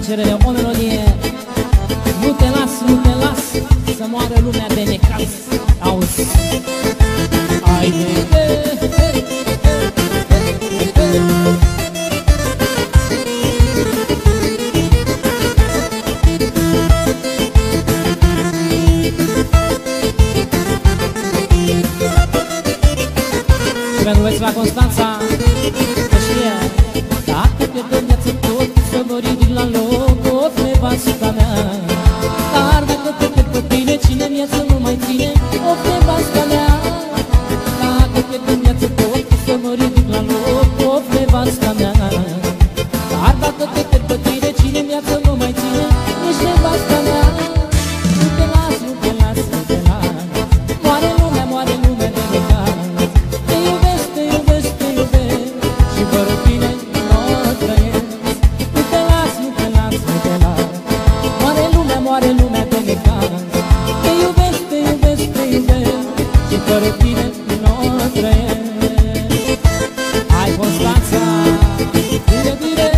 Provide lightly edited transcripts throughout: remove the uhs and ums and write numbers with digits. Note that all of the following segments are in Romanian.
cerere o melodie. Nu te las, nu te las să moară lumea de necaz. Auzi, haide, și pentru băieți la Constanța, că știe, dacă pierdem viață tot, să mă ridic la loc, o nevasta mea. Dar dacă te pierd pe tine, cine viață nu mai ține, o nevasta mea. Dacă pierdem viață tot, să mă ridic la loc, o nevasta mea. Dar dacă te pierd pe tine, cine viață nu mai ține, nici nevasta mea. Nu te las, nu te las, nu te las, moare lumea de necaz. Te iubesc, te iubesc, te iubesc și fără tine nu trăiesc. Nu te las, nu te las, nu te las, moare lumea de necaz. Te iubesc, te iubesc, te iubesc și fără tine nu trăiesc. Hai Constanța, bine, bine.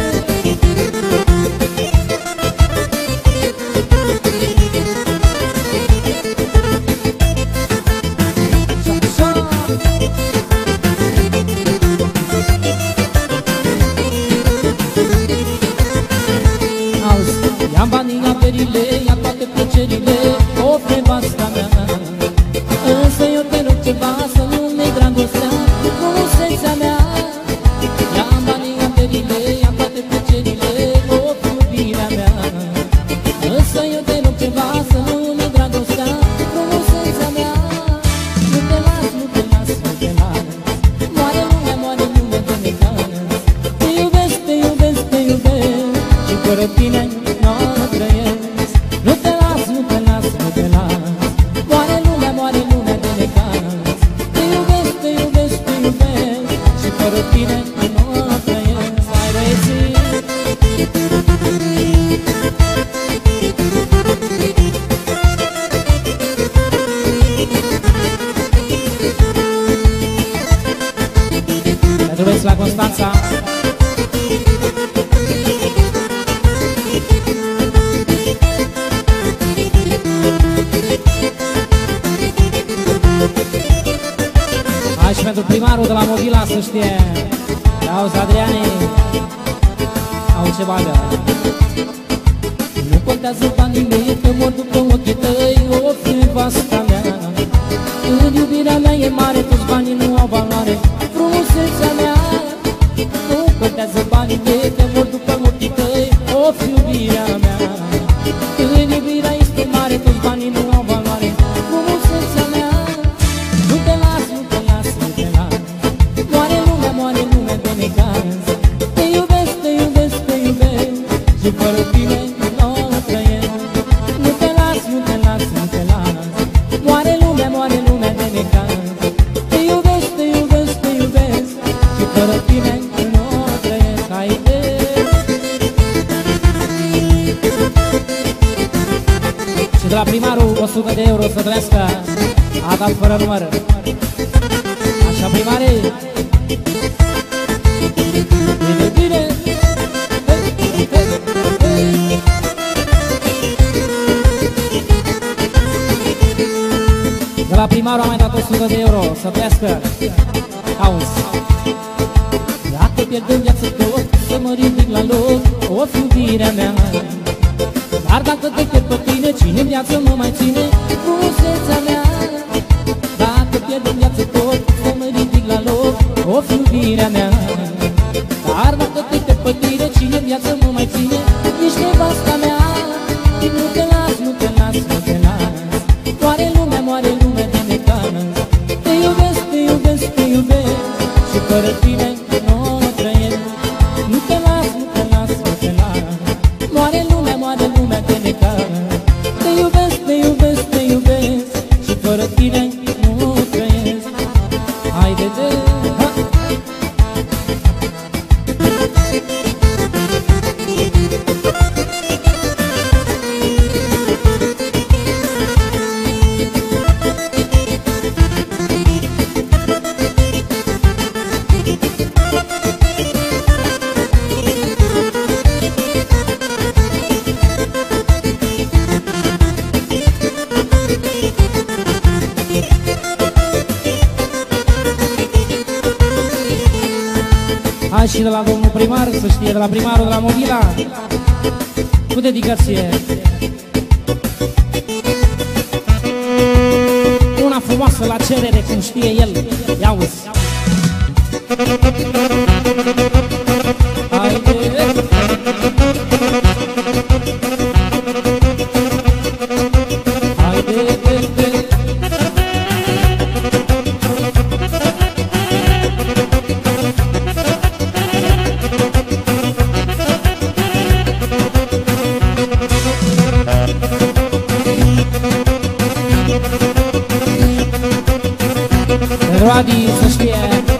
Ia-mi banii, ia berile, ia toate plăcerile, o nevasta mea. Însă eu te rog ceva, să nu-mi dragostea, frumusețea mea. Ia-mi banii, ia berile, ia toate plăcerile, o iubirea mea. Însă eu te rog ceva, să nu-mi dragostea, frumusețea mea. Nu te las, nu te las, nu te las, moare lumea de necaz. Te iubesc, te iubesc, te iubesc și fără tine nu trăiesc. Nu te las, nu te las, nu te las, moare lumea de necaz. Te iubesc, te iubesc, te iubesc și fără tine nu trăiesc. Hai băieții! Pentru băieți la Constanța. Hai și pentru primarul de la Movila, să știe. Auzi, Adriane, au ce bagă. Nu contează banii mei, că mor după ochii tăi, o nevasta mea. În iubirea mea e mare, toți banii nu au valoare, frumusețea mea. Nu contează banii mei, că mor după ochii tăi, o iubirea mea. În iubirea este mare, toți banii nu au valoare, frumusețea mea. Nu te las, nu te las, nu te las, moare lumea de necaz. Te iubesc, te iubesc, te iubesc și fără tine nu trăiesc. Nu te las, nu te las, nu te las, moare lumea de necaz. Te iubesc, te iubesc, te iubesc și fără tine nu trăiesc. Haide! Și de la primarul 100 de euro să trăiască, a dat fără număr. Așa, primare! Bine, bine! De la primarul am mai dat 100 de euro să trăiască. Auzi! Dacă pierdem viață tot, să mă ridic la loc, o iubirea mea. Dar dacă te pierd pe tine, cine în viață mă mai ține, frumusețea mea. Dacă pierdem viață tot, să mă ridic la loc, o iubirea mea. Dar dacă te pierd pe tine, cine în viață mă mai ține, nici nevasta mea. Nu te las, nu te las, nu te las, moare lumea de necaz. Te iubesc, te iubesc, te iubesc și fără tine nu trăiesc. Nu te las, nu te las, nu te las, moare lumea de necaz. Te iubesc, te iubesc, te iubesc și fără tine nu trăiesc. Haide-te! Hai și de la domnul primar, să știe, de la primarul de la Movila, cu dedicație. Una frumoasă la cerere, cum știe el. Ia uzi. Haide. Adi, să știe.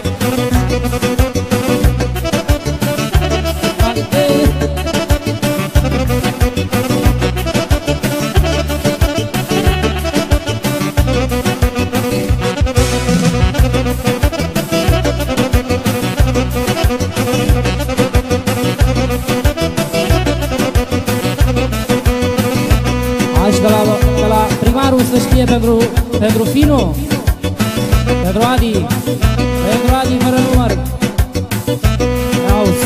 Aici de la primarul să știe pentru Finu. Pentru Adi fără număr. Auzi.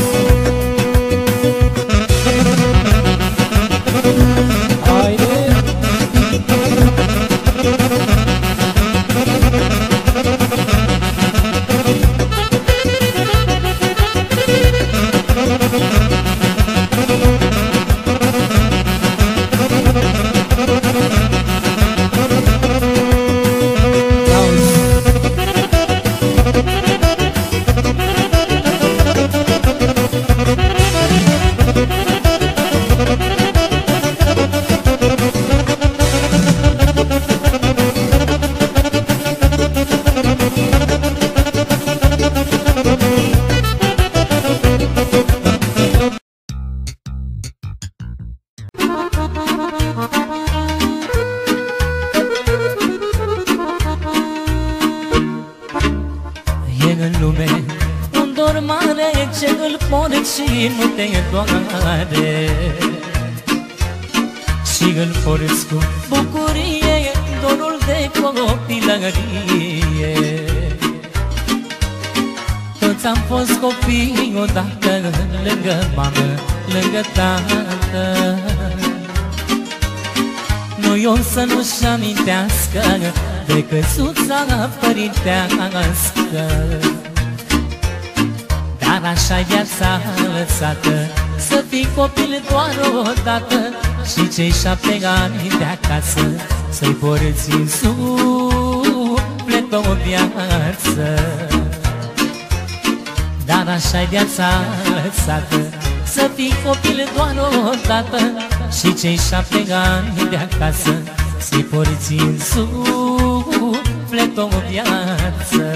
Haide. Și nu te doare și îl porți cu bucurie dorul de copilărie. Toți am fost copii odată, lângă mamă, lângă tată. Noi o să nu-și amintească de căsuța părintească. Dar așa-i viața lăsată, să fii copil doar odată și cei 7 ani de acasă să-i porți în suflet o viață. Dar așa-i viața lăsată, să fii copil doar odată și cei 7 ani de acasă să-i porți în suflet o viață.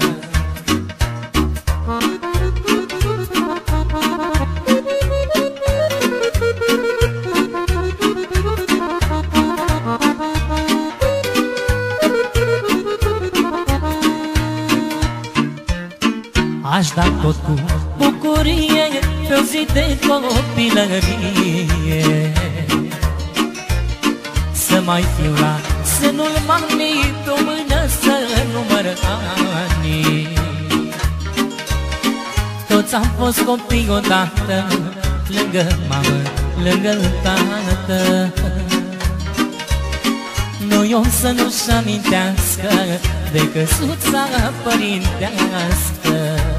Aș da tot cu bucurie pe o zi de copilărie, să mai fiu la sânul mamei, pe o mână să număr anii. Toți am fost copii odată, lângă mamă, lângă tată. Noi o să nu-și amintească de căsuța părintească.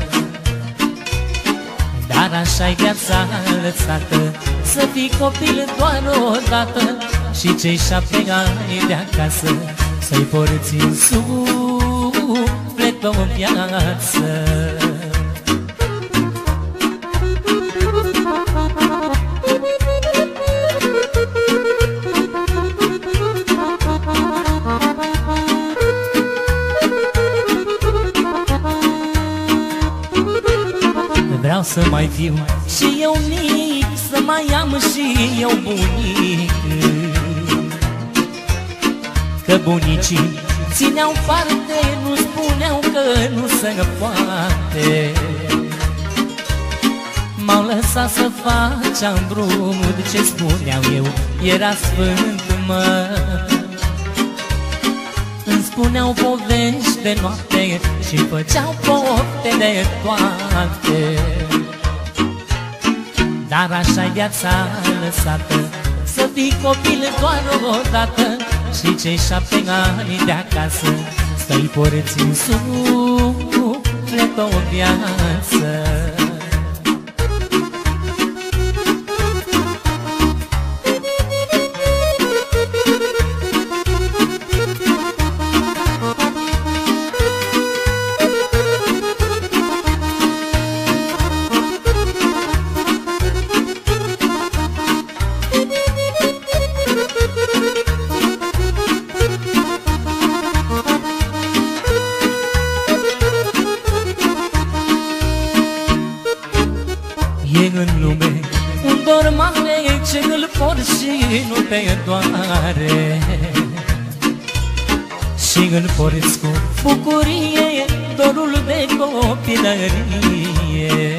Dar așa-i viața lăsată, să fii copil doar odată și cei 7 ani de acasă să-i porți în suflet o viață. Vreau să mai fiu și eu mic, să mai am și eu bunic, că bunicii țineau parte, nu spuneau că nu se poate. M-au lăsat să fac ce-am vrut, ce spuneau eu era sfânt, mă. În spuneau povești de noapte și făceau pofte de toate. Dar așa-i viața lăsată, să fii copil doar o dată și cei 7 ani de acasă să-i porți în suflet o viață. Ce îl porți și nu te doare, și îl porți cu bucurie dorul de copilărie.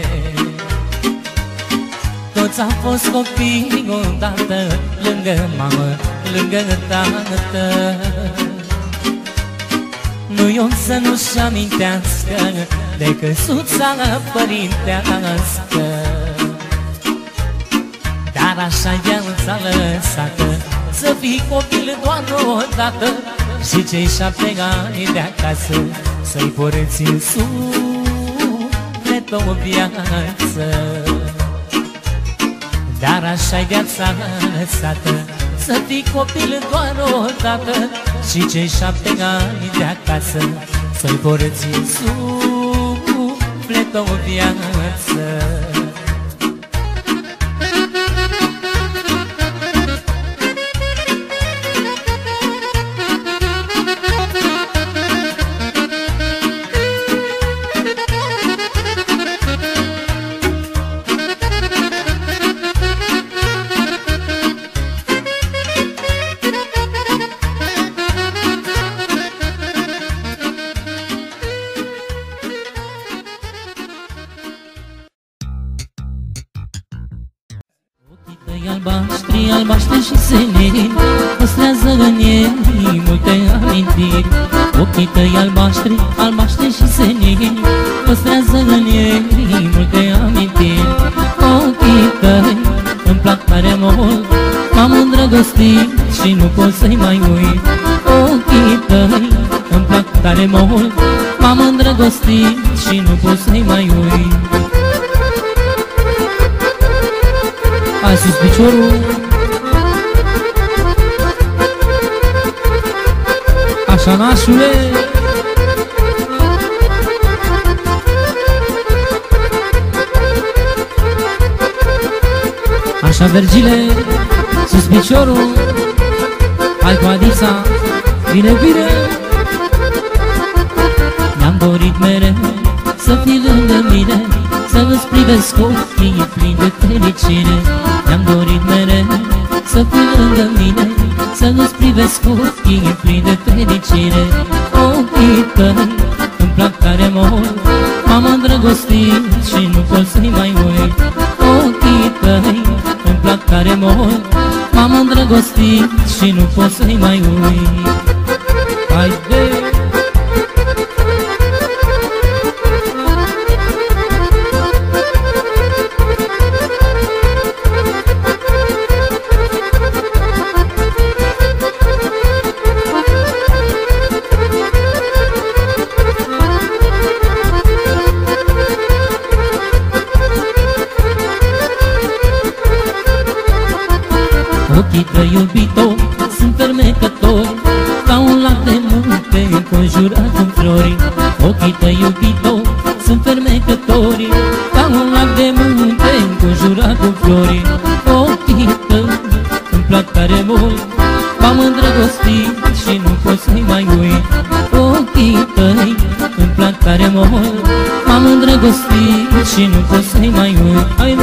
Toți am fost copii odată, lângă mamă, lângă tată. Nu-i om să nu-și amintească de căsuța părintească. Dar așa-i viața lăsată, să fii copil doar o dată și cei 7 ani de acasă să-i porți în suflet o viață. Dar așa-i viața lăsată, să fii copil doar o dată și cei 7 ani de acasă să-i porți în suflet o viață. Albaștri și senini păstrează în ei multe amintiri. Ochii tăi albaștri, albaștri și senini păstrează în ei multe amintiri. Ochii tăi îmi plac tare mult, m-am îndrăgostit și nu pot să-i mai uit. Ochii tăi îmi plac tare mult, m-am îndrăgostit și nu pot să-i mai uit. Hai sus piciorul, așa nașule. Așa Vergile, sus piciorul. Hai cu Adisa, bine, bine. Mi-am dorit mereu să fii lângă mine, să îți privesc ochii plini de fericire. Mi-am dorit mereu să fii lângă mine, să îți privesc ochii plini de fericire. Ochii tăi îmi plac tare mult, m-am îndrăgostit și nu pot să-i mai uit. Ochii tăi îmi plac tare mult, m-am îndrăgostit și nu pot să-i mai uit. Haide! Ochii tăi, iubito, sunt fermecători, ca un lac de munte înconjurat cu flori. Ochii tăi, iubito, sunt fermecători, ca un lac de munte înconjurat cu flori. Ochii tăi îmi plac tare mult, m-am îndrăgostit și nu pot să-i mai uit. Ochii tăi îmi plac tare mult, m-am îndrăgostit și nu pot să-i mai uit. Haide!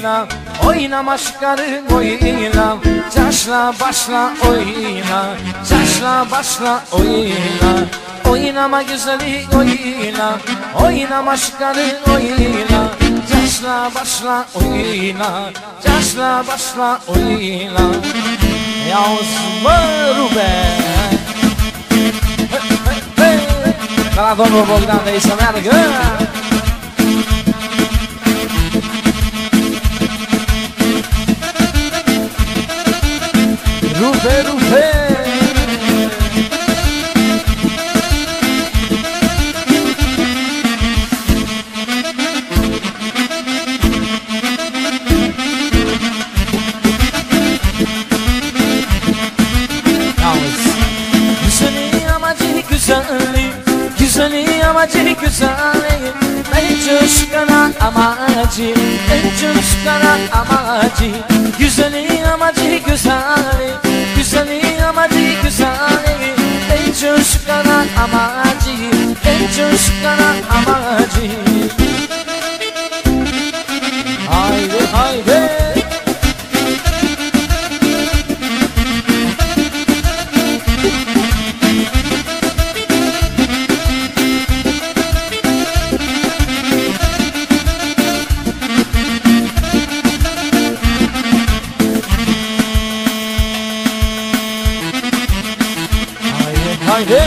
oina, oina maşkarı oina, Caşla başla oyna, caşla başla oyna, Oynama güzeli oyna, oyna maşkarı oyna, Caşla başla oyna, caşla başla oyna. Ia-uzi, mă, Ruben! De la domnul Bogdan de aici să meargă! Rupe, rupe! Güzeli amacı güzeli, ben coşkana amacı, ben coşkana amacı. Güzeli amacı güzeli, güzeli amacı güzeli, ben coşkana amacı, ben coşkana amacı. Haydi haydi. Haydi.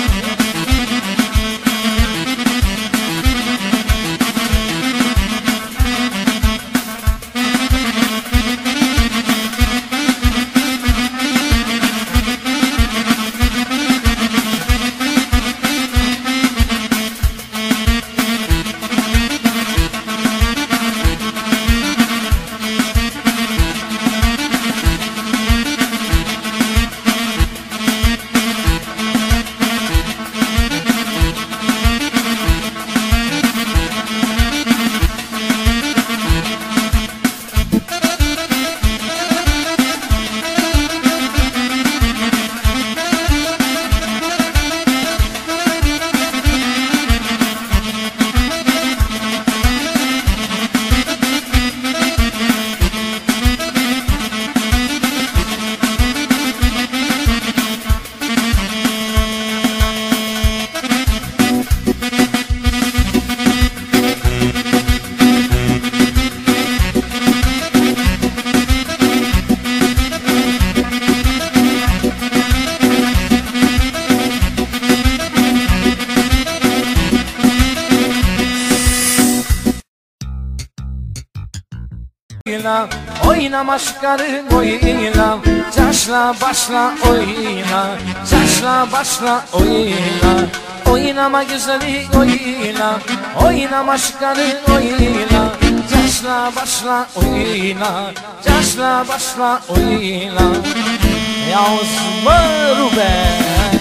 Oyna maşkarı oyna, caşla başla oyna, caşla başla oyna. Oynama güzeli oyna, oyna maşkarı oyna, caşla başla oyna, caşla başla oyna. Ia-uzi, mă, Ruben!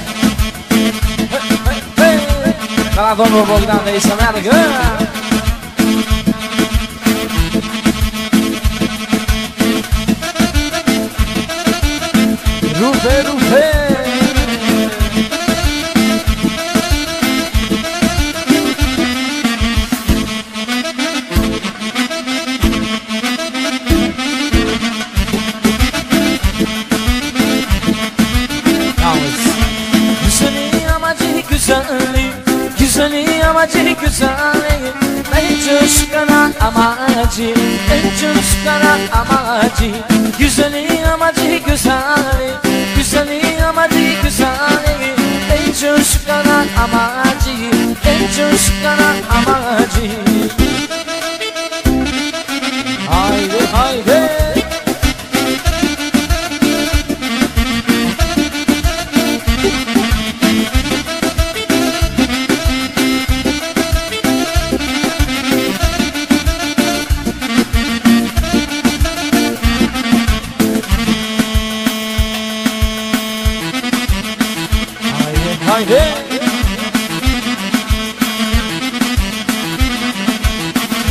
De la domnul Bogdan de aici să meargă! Rupe, rupe! Güzeli amacı güzeli, güzeli amacı güzeli, ben coşkana amacı, ben coşkana amacı. Güzeli amacı güzeli, güzeli amacı güzeli, ben coşkana amacı, ben coşkana amacı. Haydi haydi. Haydi.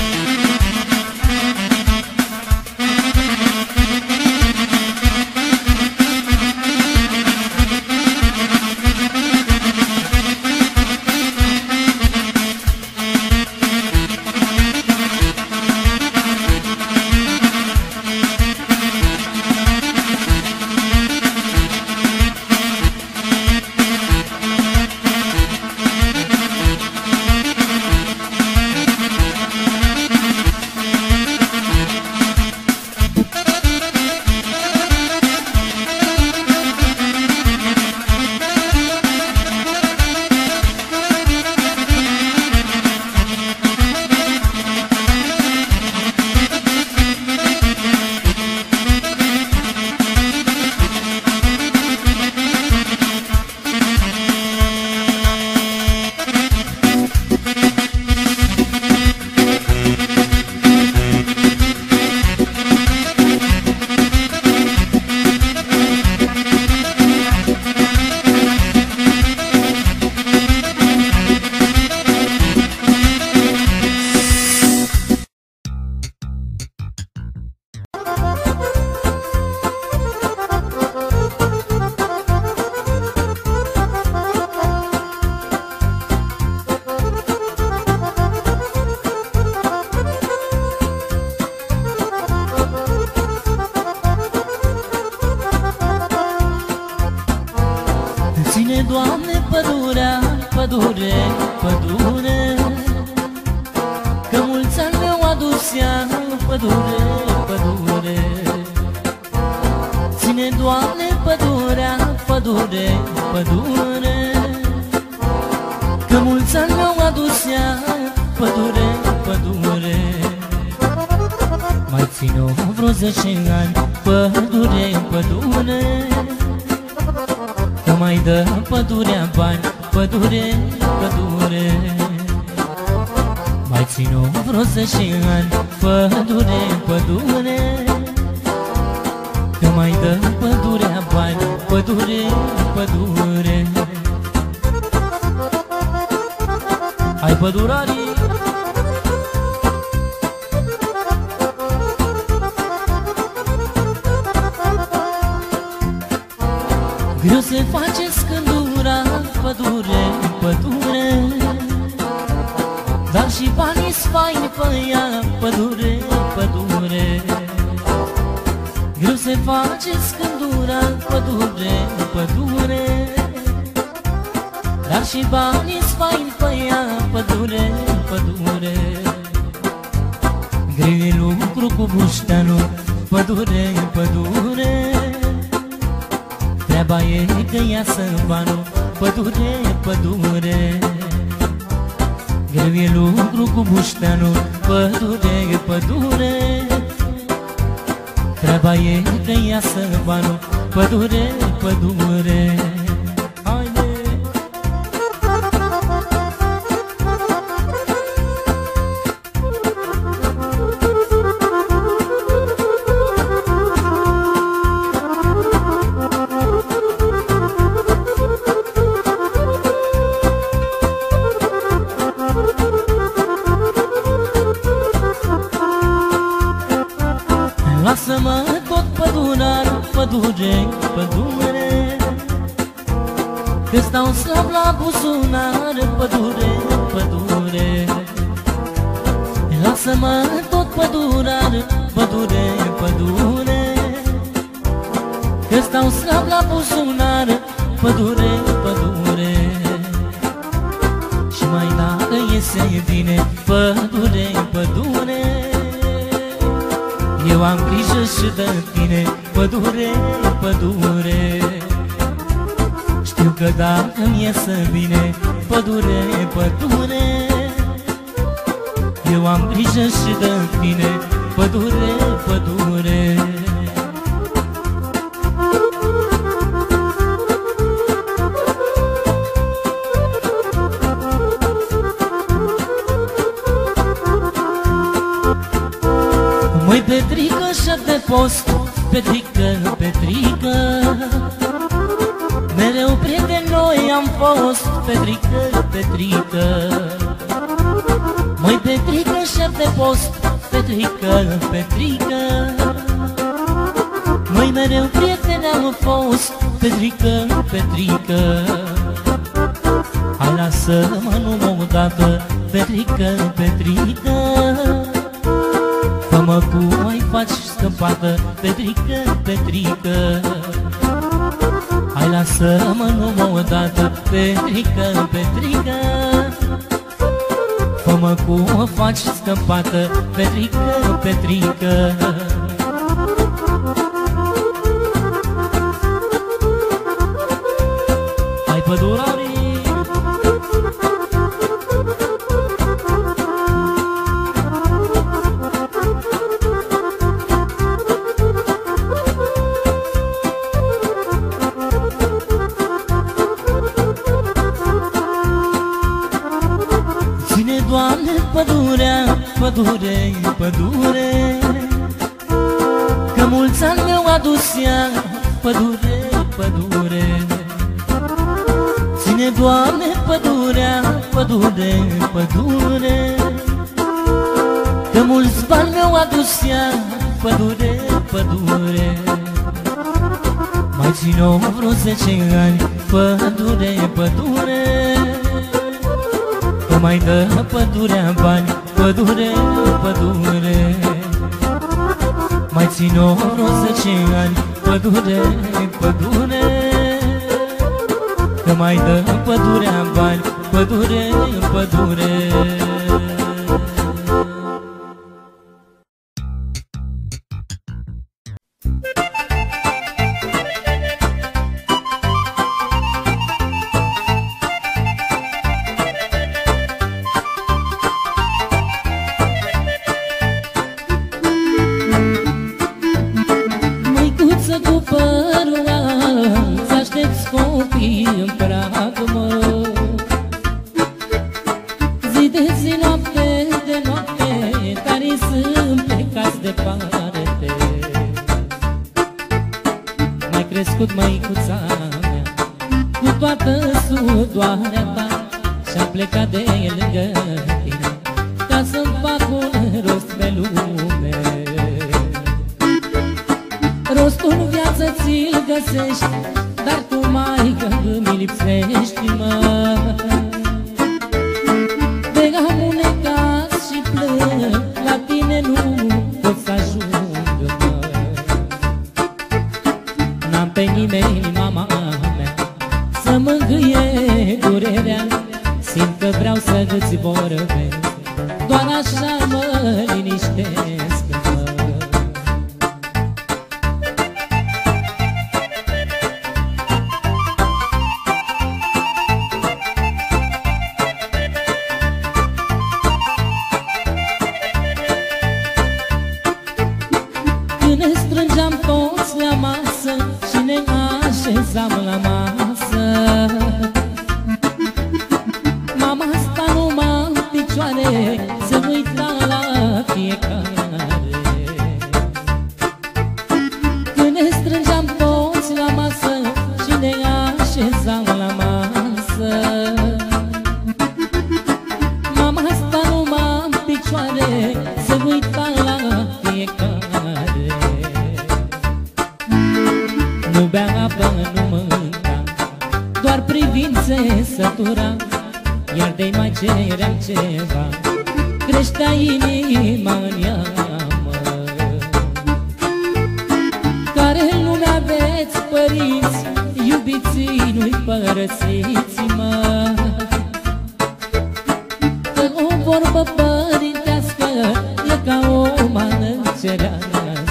pădure, pădure, că mulți ani mi-au adus ea, pădure, pădure. Ține, Doamne, pădurea, pădure, pădure, că mulți ani mi-au adus ea, pădure, pădure. Mai țin-o vreo 10 ani, pădure, pădure, că mai dă pădurea bani, pădure, pădure. Mai țin-o vreo 10 ani, pădure, pădure, că mai dă pădurea bani, pădure, pădure. Hai, pădurarii! Greu se face scândura, pădure, pădure, dar și banii-s faini pe ea, pădure, pădure. Greu se face scândura, pădure, pădure, dar și banii-s faini pe ea, pădure, pădure. Greu e lucru cu bușteanul, pădure, pădure, treaba e că iasă banul, pădure, pădure. Greu e lucru cu bușteanul, pădure, pădure, treaba e că iasă banul, pădure, pădure. Haide! Lasă-mă tot pădurar, pădure, pădure, că stau slab la buzunar, pădure, pădure. Lasă-mă tot pădurar, pădure, pădure, că stau slab la buzunar, pădure, pădure. Și mai dacă iese bine, pădure, pădure, eu am grijă și de tine, pădure, pădure. Știu că dacă-mi iese bine, pădure, pădure, eu am grijă și de tine, pădure, pădure. Măi, Petrică, șef de post, Petrică, Petrică, mereu prieteni noi am fost, Petrică, Petrică. Măi, Petrică, șef de post, Petrică, Petrică, noi mereu prieteni am fost, Petrică, Petrică. Hai, lasă-mă numai odată, Petrică, Petrică, fă-mă cum ai faci scăpată, Petrică, Petrică. Hai, lasă-mă numai odată, Petrică, Petrică, fă-mă cum o faci scăpată, Petrică, Petrică. Hai, pădurarii! Doamne, pădurea, pădure, pădure, că mulți ani mi-au adus ea, pădure, pădure. Ține, Doamne, pădurea, pădure, pădure, că mulți bani mi-au adus ea, pădure, pădure. Mai țin-o vreo 10 ani, pădure, pădure, că mai dă pădurea bani, pădure, pădure. Mai țin-o vreo 10 ani, pădure, pădure, că mai dă pădurea bani, pădure în pădure. Măicuță cu părul alb, să-aștepți copii în prag, mă. Zi de zi, noapte de noapte, tare sunt plecați departe. M-ai crescut, măicuța mea, cu toată sudoarea ta, și-am plecat de lângă tine, ca să-mi fac un rost pe lume. Rostul în viață ți-l găsești, dar tu, maică, mi lipsești, mă. De am unecat și plâng, la tine nu pot să ajung, mă. N-am pe nimeni, mama mea, să mângâie durerea, simt că vreau să-ți vorbesc, doar așa mă liniștesc, mă. Strângeam toți la masă și ne așezam la masă. Mama sta numai în picioare, se uita la fiecare. Când ne strângeam toți la masă și ne așezam la masă, mama sta numai în picioare, se uita la fiecare. Nu bea apă, nu mânca, doar privind se sătura, iar de-i mai ceream ceva, creștea inima în ea, mă. Care în lume aveți părinți, iubiții nu-i părăsiți, mă. Că o vorbă părintească e ca o mană cerească.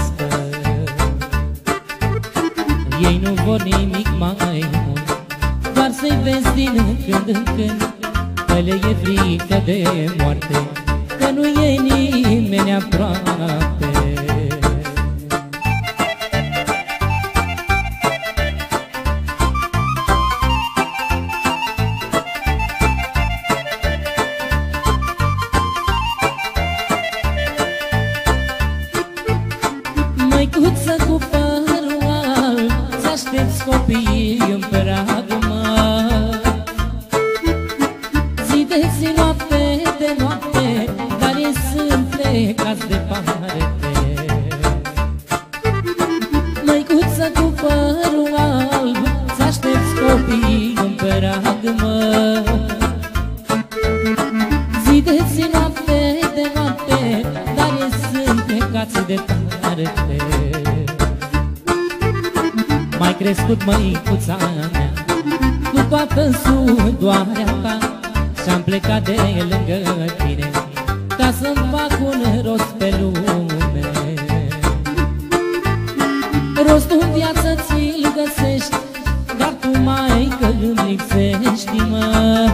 Ei nu vor nimic mai mult, doar să-i vezi din când în când, că le e frică de moarte, că nu e nimeni aproape. Măicuță cu părul alb, să-aștepți copiii în prag, mă. Zi de zi, noapte de noapte, dar ei sunt plecați departe. Măicuță cu părul alb, să-aștepți copiii în prag, mă. Zi de zi, noapte de noapte, dar ei sunt plecați departe. M-ai crescut, măicuța mea, cu toată sudoarea ta, și-am plecat de lângă tine, ca să-mi fac un rost pe lume. Rostul în viață ți-l găsești, dar tu, maică, îmi lipsești, mă.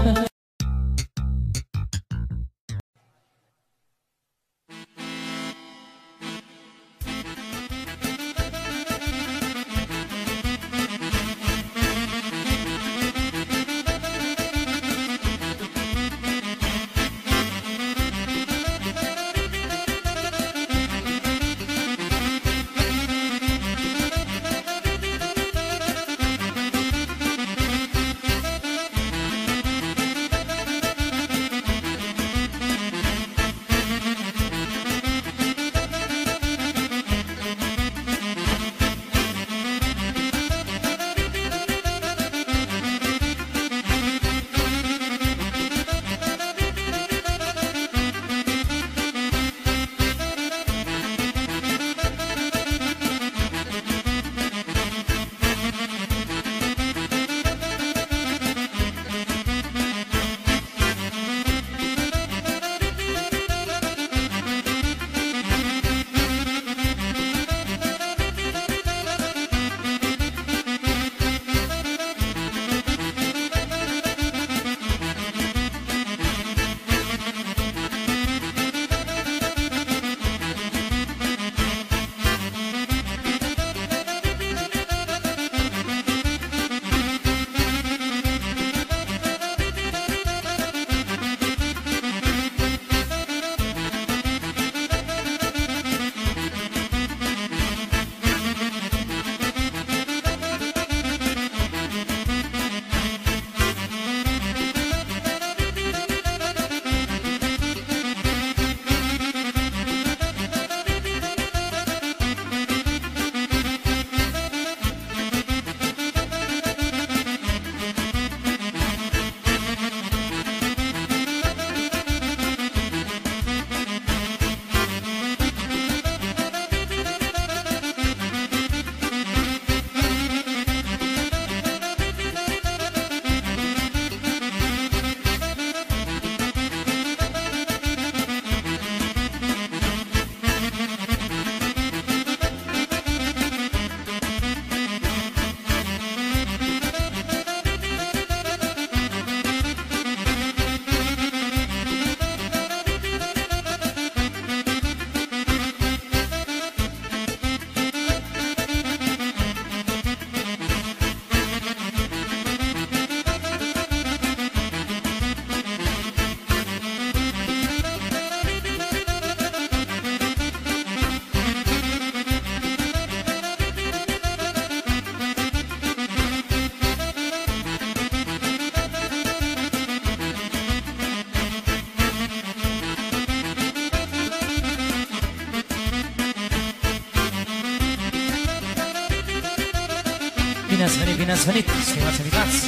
Bine ați venit, bine ați venit, stimați invitați!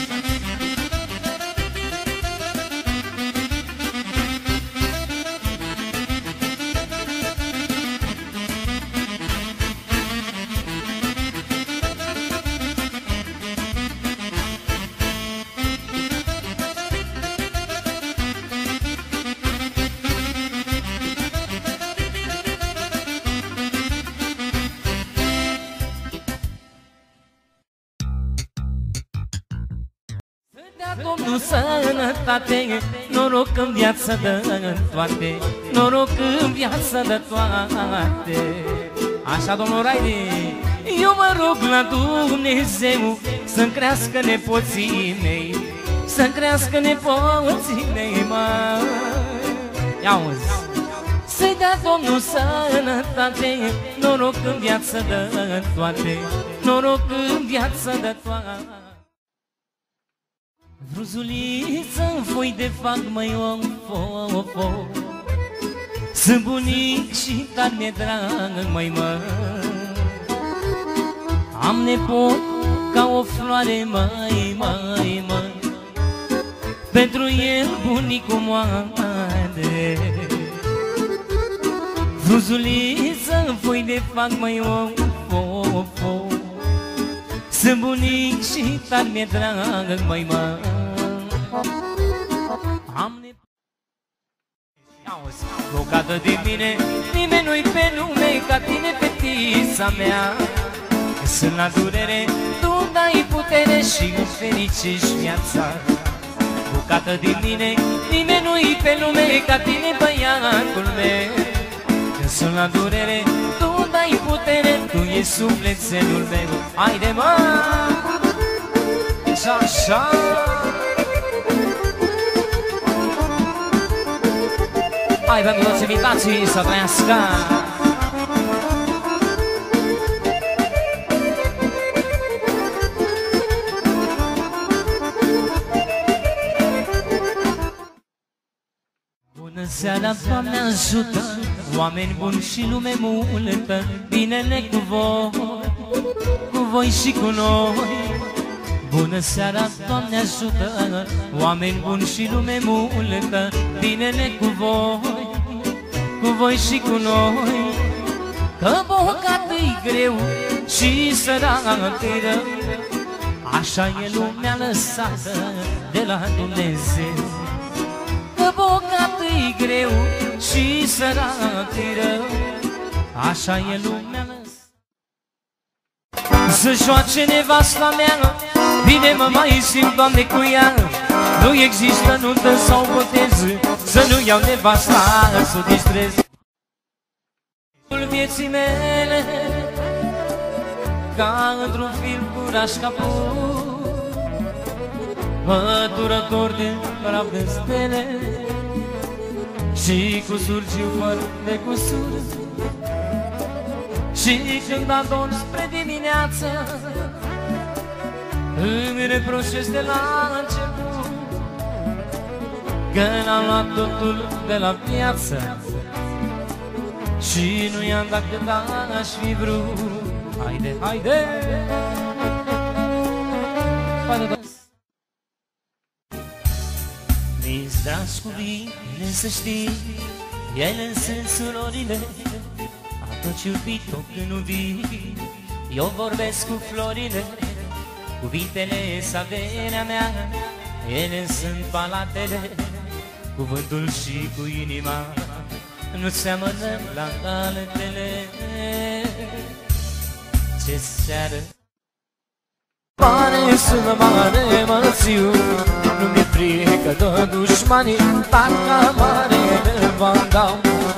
Domnul sănătate, noroc în viață de toate, noroc în viață de toate. Așa, domnul Raidi, eu mă rog la Dumnezeu să-mi crească nepoții mei, să-mi crească nepoții mei, mă. Ia-uzi! Să-i dea Domnul sănătate, noroc în viață de toate, noroc în viață de toate. Fruzuliță-n foi de fac, măi, o. Sunt bunic și dar mi-e drag, măi, mă. Am nepot ca o floare, măi, mă. Pentru el bunicul moade. Fruzuliță-n foi de fac, măi, o. Sunt bunic și dar mi-e drag, măi, mă. Rugată de mine, nimeni nu-i pe lume ca tine, fetița mea. Sunt la durere, tu dai putere și îmi fericești viața. Rugată de mine, nimeni nu-i pe lume ca tine, băiatul meu. Când sunt la durere, tu dai putere, tu ești sufletelul meu. Haide, mă! Așa! Hai pentru toți invitații să trăiască! Bună seara, Doamne ajută, oameni buni și lume multă, binele cu voi și cu noi. Bună seara, Doamne ajută, oameni buni și lume multă, binele cu voi și cu noi. Că bogat-i greu și sărac-i rău, așa e lumea lăsată de la Dumnezeu. Că bogat-i greu și sărac-i rău, așa e lumea lăsată. Să joace nevasta mea, bine mă mai simt, Doamne, cu ea. Nu există nuntă sau botez, să nu iau nevasta să o distrez. Vieții mele, ca într-un film cu Rașcapur, măturător de praf de stele și cu surgiu fără de cusur. Și când adorm spre dimineață, îmi reproșez de la început că n-am luat totul de la viață și nu i-am dat cât aș fi vrut. Haide, haide! Mi-ți dragi cuvinte să știi, ele sunt surorile, atunci iubit-o când nu vii. Eu vorbesc cu florile, cuvintele-s averea mea, ele sunt palatele, cuvântul și cu inima nu seamănă la altele. Ce seară pare sună mare, mă țiu, nu mi-e frică de dușmanii, parcă mare de vandau.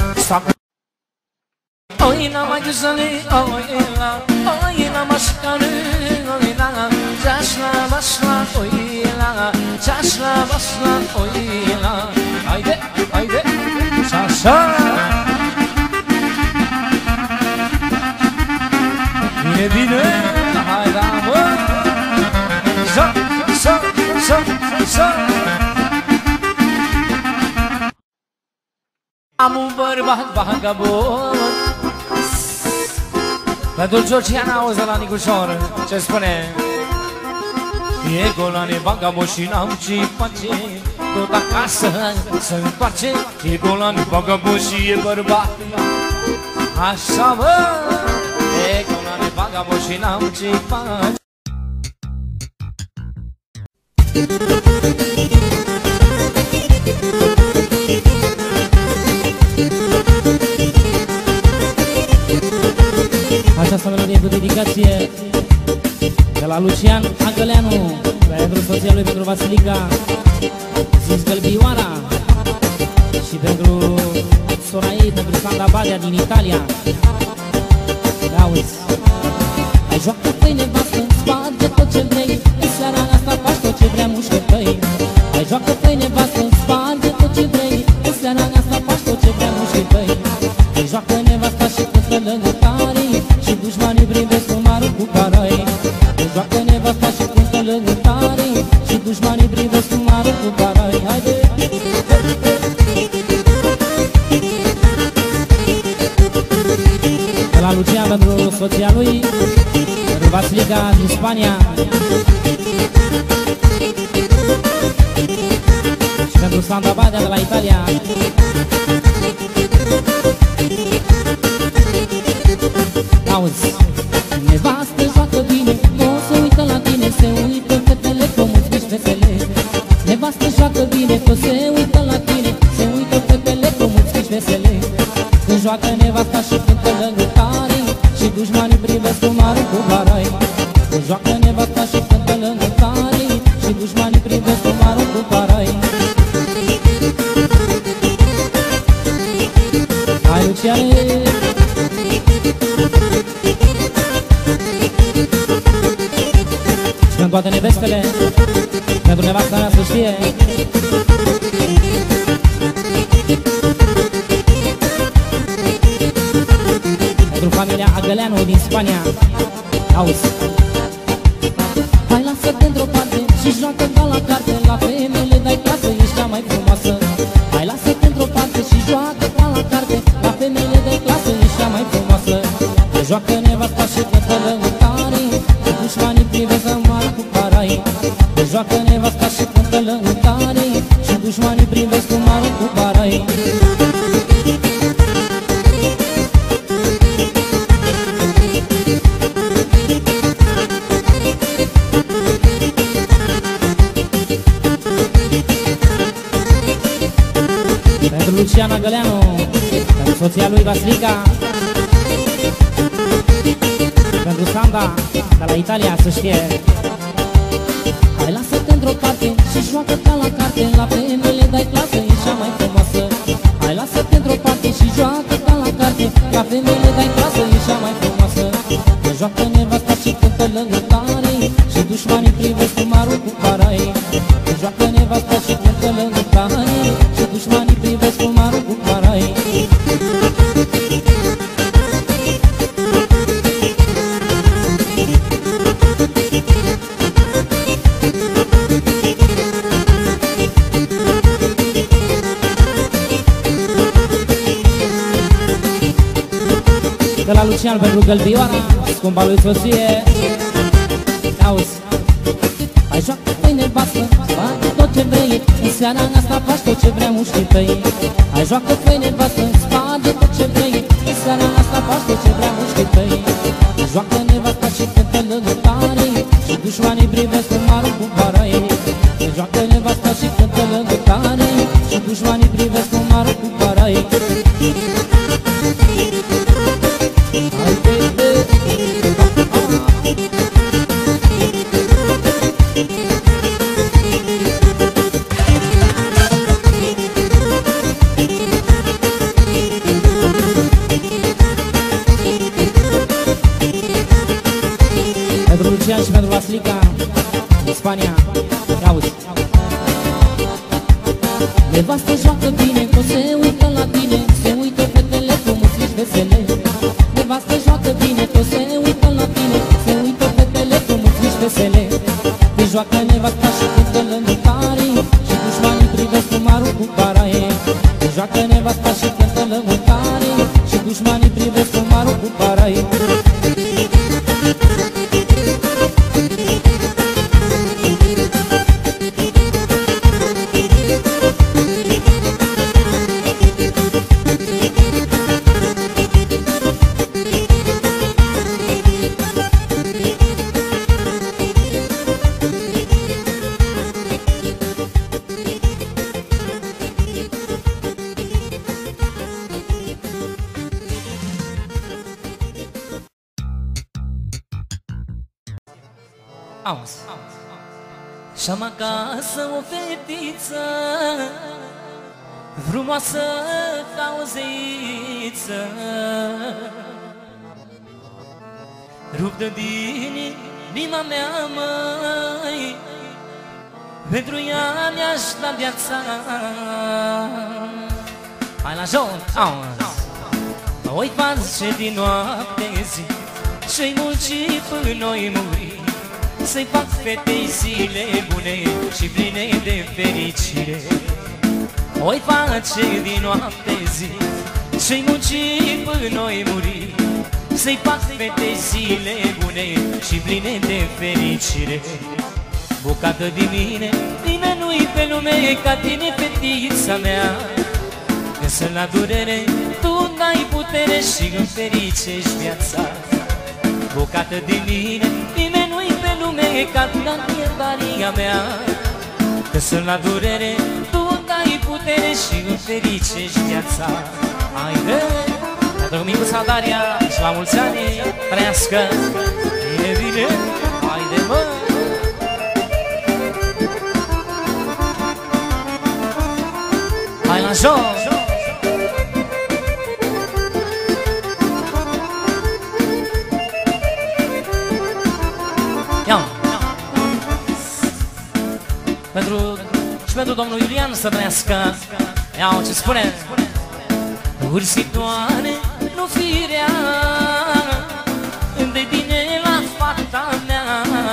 Oi la magzali, oi la mașcare, oi la jașla, bașla, oi la jașla, bașla, oi la. Haide, haide, așa! Bine, bine, hai la mă! Să! Am un bărbat vagabond. Pentru Georgiana auzi la Nicușor, ce spune? E golane vagabond și n-am ce face, tot acasă să întoarce. E golane vagabond și e bărbat, așa mă. E golane vagabond și n-am ce face. Această melodie cu dedicație de la Lucian Agăleanu pentru soția lui, pentru Vasilica Zis Gălbioara, și pentru sora ei, pentru Sandra Badea din Italia. Auzi, ai joacă pe nevastă, sparge tot ce vrei, în seara asta faci tot ce vrea mușcă tăi. Ai joacă pe nevastă, sparge tot ce vrei, în seara asta faci tot ce vrea mușcă tăi. Ai joacă nevasta și cântă lângă tare, și dușmanii privesc cu marul cu parai. Ai joacă nevasta și cântă lângă tare, și dușmanii privesc cu marul cu parai. Haide! De la Lucian pentru soția lui, pentru Vasilica din Spania și pentru Sandra Badea de la Italia. Auzi, nevastă joacă bine, nu se uită la tine, se uită fetele cum îți miști vesele. Nevastă joacă bine, tot se uită la tine, se uită fetele cum îți miști vesele. Când joacă nevasta și cântă lângă tare, și dușmanii privesc cu mare cu barai. Când joacă nevasta și cântă lângă tare, și dușmanii privesc cu mare cu barai. Hai, Luciane! Și pentru toate nevestele, pentru nevasta mea să știe. Pentru familia Agăleanu din Spania. Auzi, hai lasă-te într-o parte și joacă ca la carte, la femeile dai clasă, ești cea mai frumoasă. Hai lasă-te într-o parte și joacă ca la carte, la femeile dai clasă, ești cea mai frumoasă. Joacă nevasta și cântă lângă tare, și dușmanii privesc în mare cu parai. Joacă nevasta și cântă lângă tare, și dușmanii privesc cu mare cu parai. Pentru Lucian Agăleanu, pentru soția lui Vasilica, pentru Sandra de la Italia, să știe. Hai lasă-te într-o parte și joacă ca la carte, la femeile dai clasă, ești cea mai frumoasă. Hai lasă-te într-o parte și joacă ca la carte, la femeile dai clasă, ești cea mai frumoasă. Joacă nevasta și cântă lângă tare, și dușmanii privesc cu marul cu parai. Joacă nevasta și cântă lângă tare, și dușmanii privesc cu marul cu parai. De la Lucian pentru Gălbioara, scumpa lui soție. Auzi, hai joacă pe nevastă, faci tot ce vrei, în seara asta faci tot ce vrea mușchii tăi. Hai joacă pe nevastă, sparge tot ce vrei, în seara asta faci tot ce vrea mușchii tăi. Joacă nevasta și cântă lângă tare, și dușmanii privesc cu marul cu parai. Joacă nevasta și cântă lângă tare, și dușmanii privesc cu marul cu parai. Pentru Lucian și pentru Vasilica din Spania. Auzi, nevastă joacă bine, că se uită la tine, se uită fetele cum îți miști vesele. Nevastă joacă bine, că se uită la tine, se uită fetele cum îți miști vesele. Când joacă nevasta și cântă lângă tare, și dușmanii privesc cu marul cu parai. Când joacă nevasta și cântă lângă tare, și dușmanii privesc cu marul cu parai. Auzi. Și-am acasă o fetiță frumoasă ca o zeiță, ruptă din inima mea, măi, pentru ea mi-aș da viața. Hai la joc! Mă uit face din noapte zi și-i munci până-i muri, să-i fac fetei zile bune și pline de fericire. O-i face din noapte zi și-i munci până-i muri, să-i fac fetei zile bune și pline de fericire. Bucată din mine, nimeni nu-i pe lume ca tine, fetița mea, că sunt la durere, tu n-ai putere și îmi fericești viața. Bucată din mine, nimeni nu-i pe lume ca tine, Maria mea, că sunt la durere, tu n-ai putere și îmi fericești viața. Haide, pentru micuța Daria și la mulți ani, trăiască, bine, bine, haide mă! Hai la joc! Și pentru domnul Iulian să trăiască. Iau ce spune. Ursitoare, nu firea, de bine la fata mea,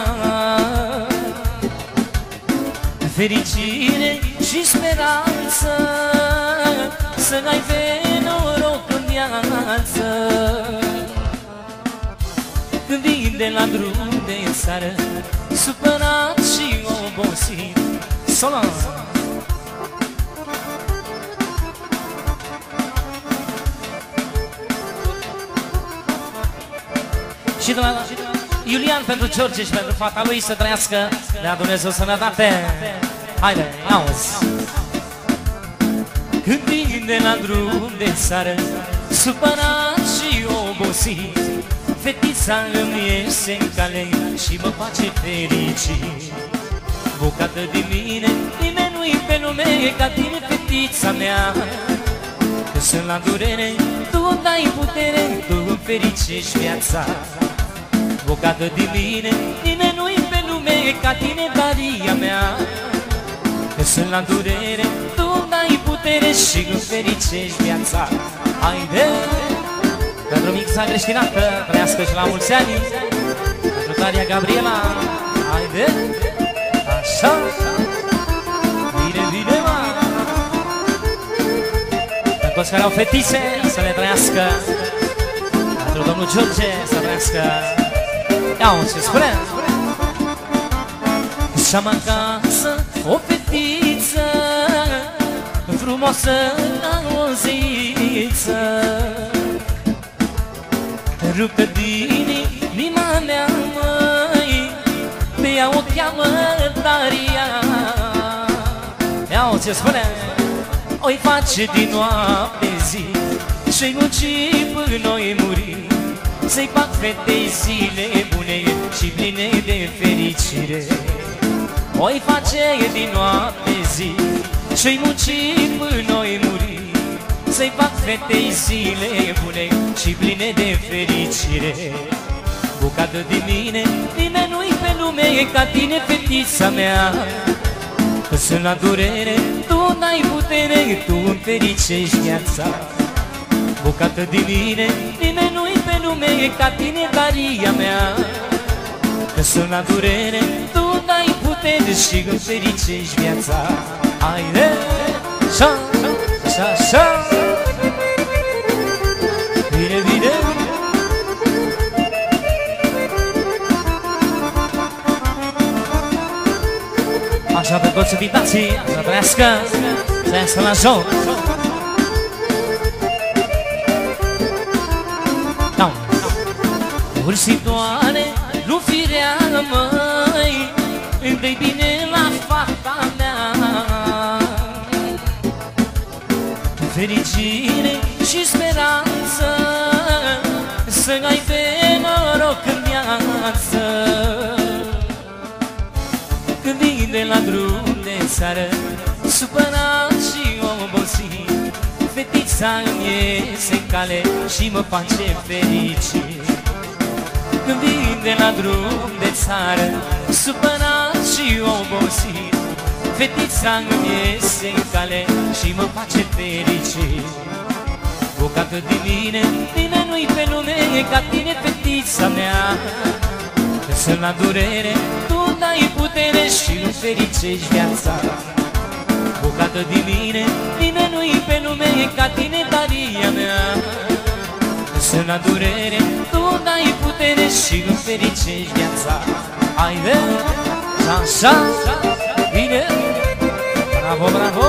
fericire și speranță, să ai noroc în viață. Când vin de la drum de seară, supărat și obosit, solo. Și de la Iulian pentru George și pentru fata lui să trăiască, dea Dumnezeu sănătate. Haide, auzi. Când vin de la drum de seară, supărat și obosit, fetița îmi iese în cale și mă face fericit. Bucată din mine, nimeni nu-i pe lume ca tine, fetița mea, că sunt la durere, tu n-ai putere, tu îmi fericești viața. Bucată din mine, nimeni nu-i pe lume ca tine, Daria mea, că sunt la durere, tu n-ai putere și îmi fericești viața. Haide! Pentru mixa creștinată, trăiască și la mulți ani, pentru Daria Gabriela, haide! Așa! Bine, bine, mă! Pentru toți care au fetițe, să le trăiască, pentru domnul George, să trăiască. Iau ce spune! Și-am acasă o fetiță frumoasă ca o zeiță, ruptă din inima mea, măi, pe ea o cheamă Daria. Iau ce spune! O-i face din noapte zi și-i munci până-i muri, să-i fac fetei zile bune și pline de fericire. O-i face din noapte zi și-i munci până-i muri, să-i fac fetei zile bune și pline de fericire. Bucată din mine, nimeni nu-i pe lume ca tine, fetița mea, că sunt la durere, tu n-ai putere, tu îmi fericești viața. Bucată din mine, nimeni nu-i pe lume ca tine, Daria mea, că sunt la durere, tu n-ai putere și îmi fericești viața. Haide, așa, așa, așa, bine, bine. Așa pe toți invitații, să trăiască, să trăiască la joc. Ursitoare, nu firea, măi, dă-i bine la fata mea, fericire și speranță, să ai pe noroc în viață. la drum de seară, supărat și obosit, fetița îmi iese în cale și mă face fericit. Când vin de la drum de țară, supărat și obosit, fetița îmi iese în cale și mă face fericit. Bucată de mine, nimeni pe lume ca tine, fetița mea. Că sunt la durere, tu dai putere și nu fericești viața. Bucată de mine, nimeni pe lume ca tine, Maria mea. Că sunt la durere, tu dai putere și nu fericești viața. Haide, așa, bine, bravo, bravo.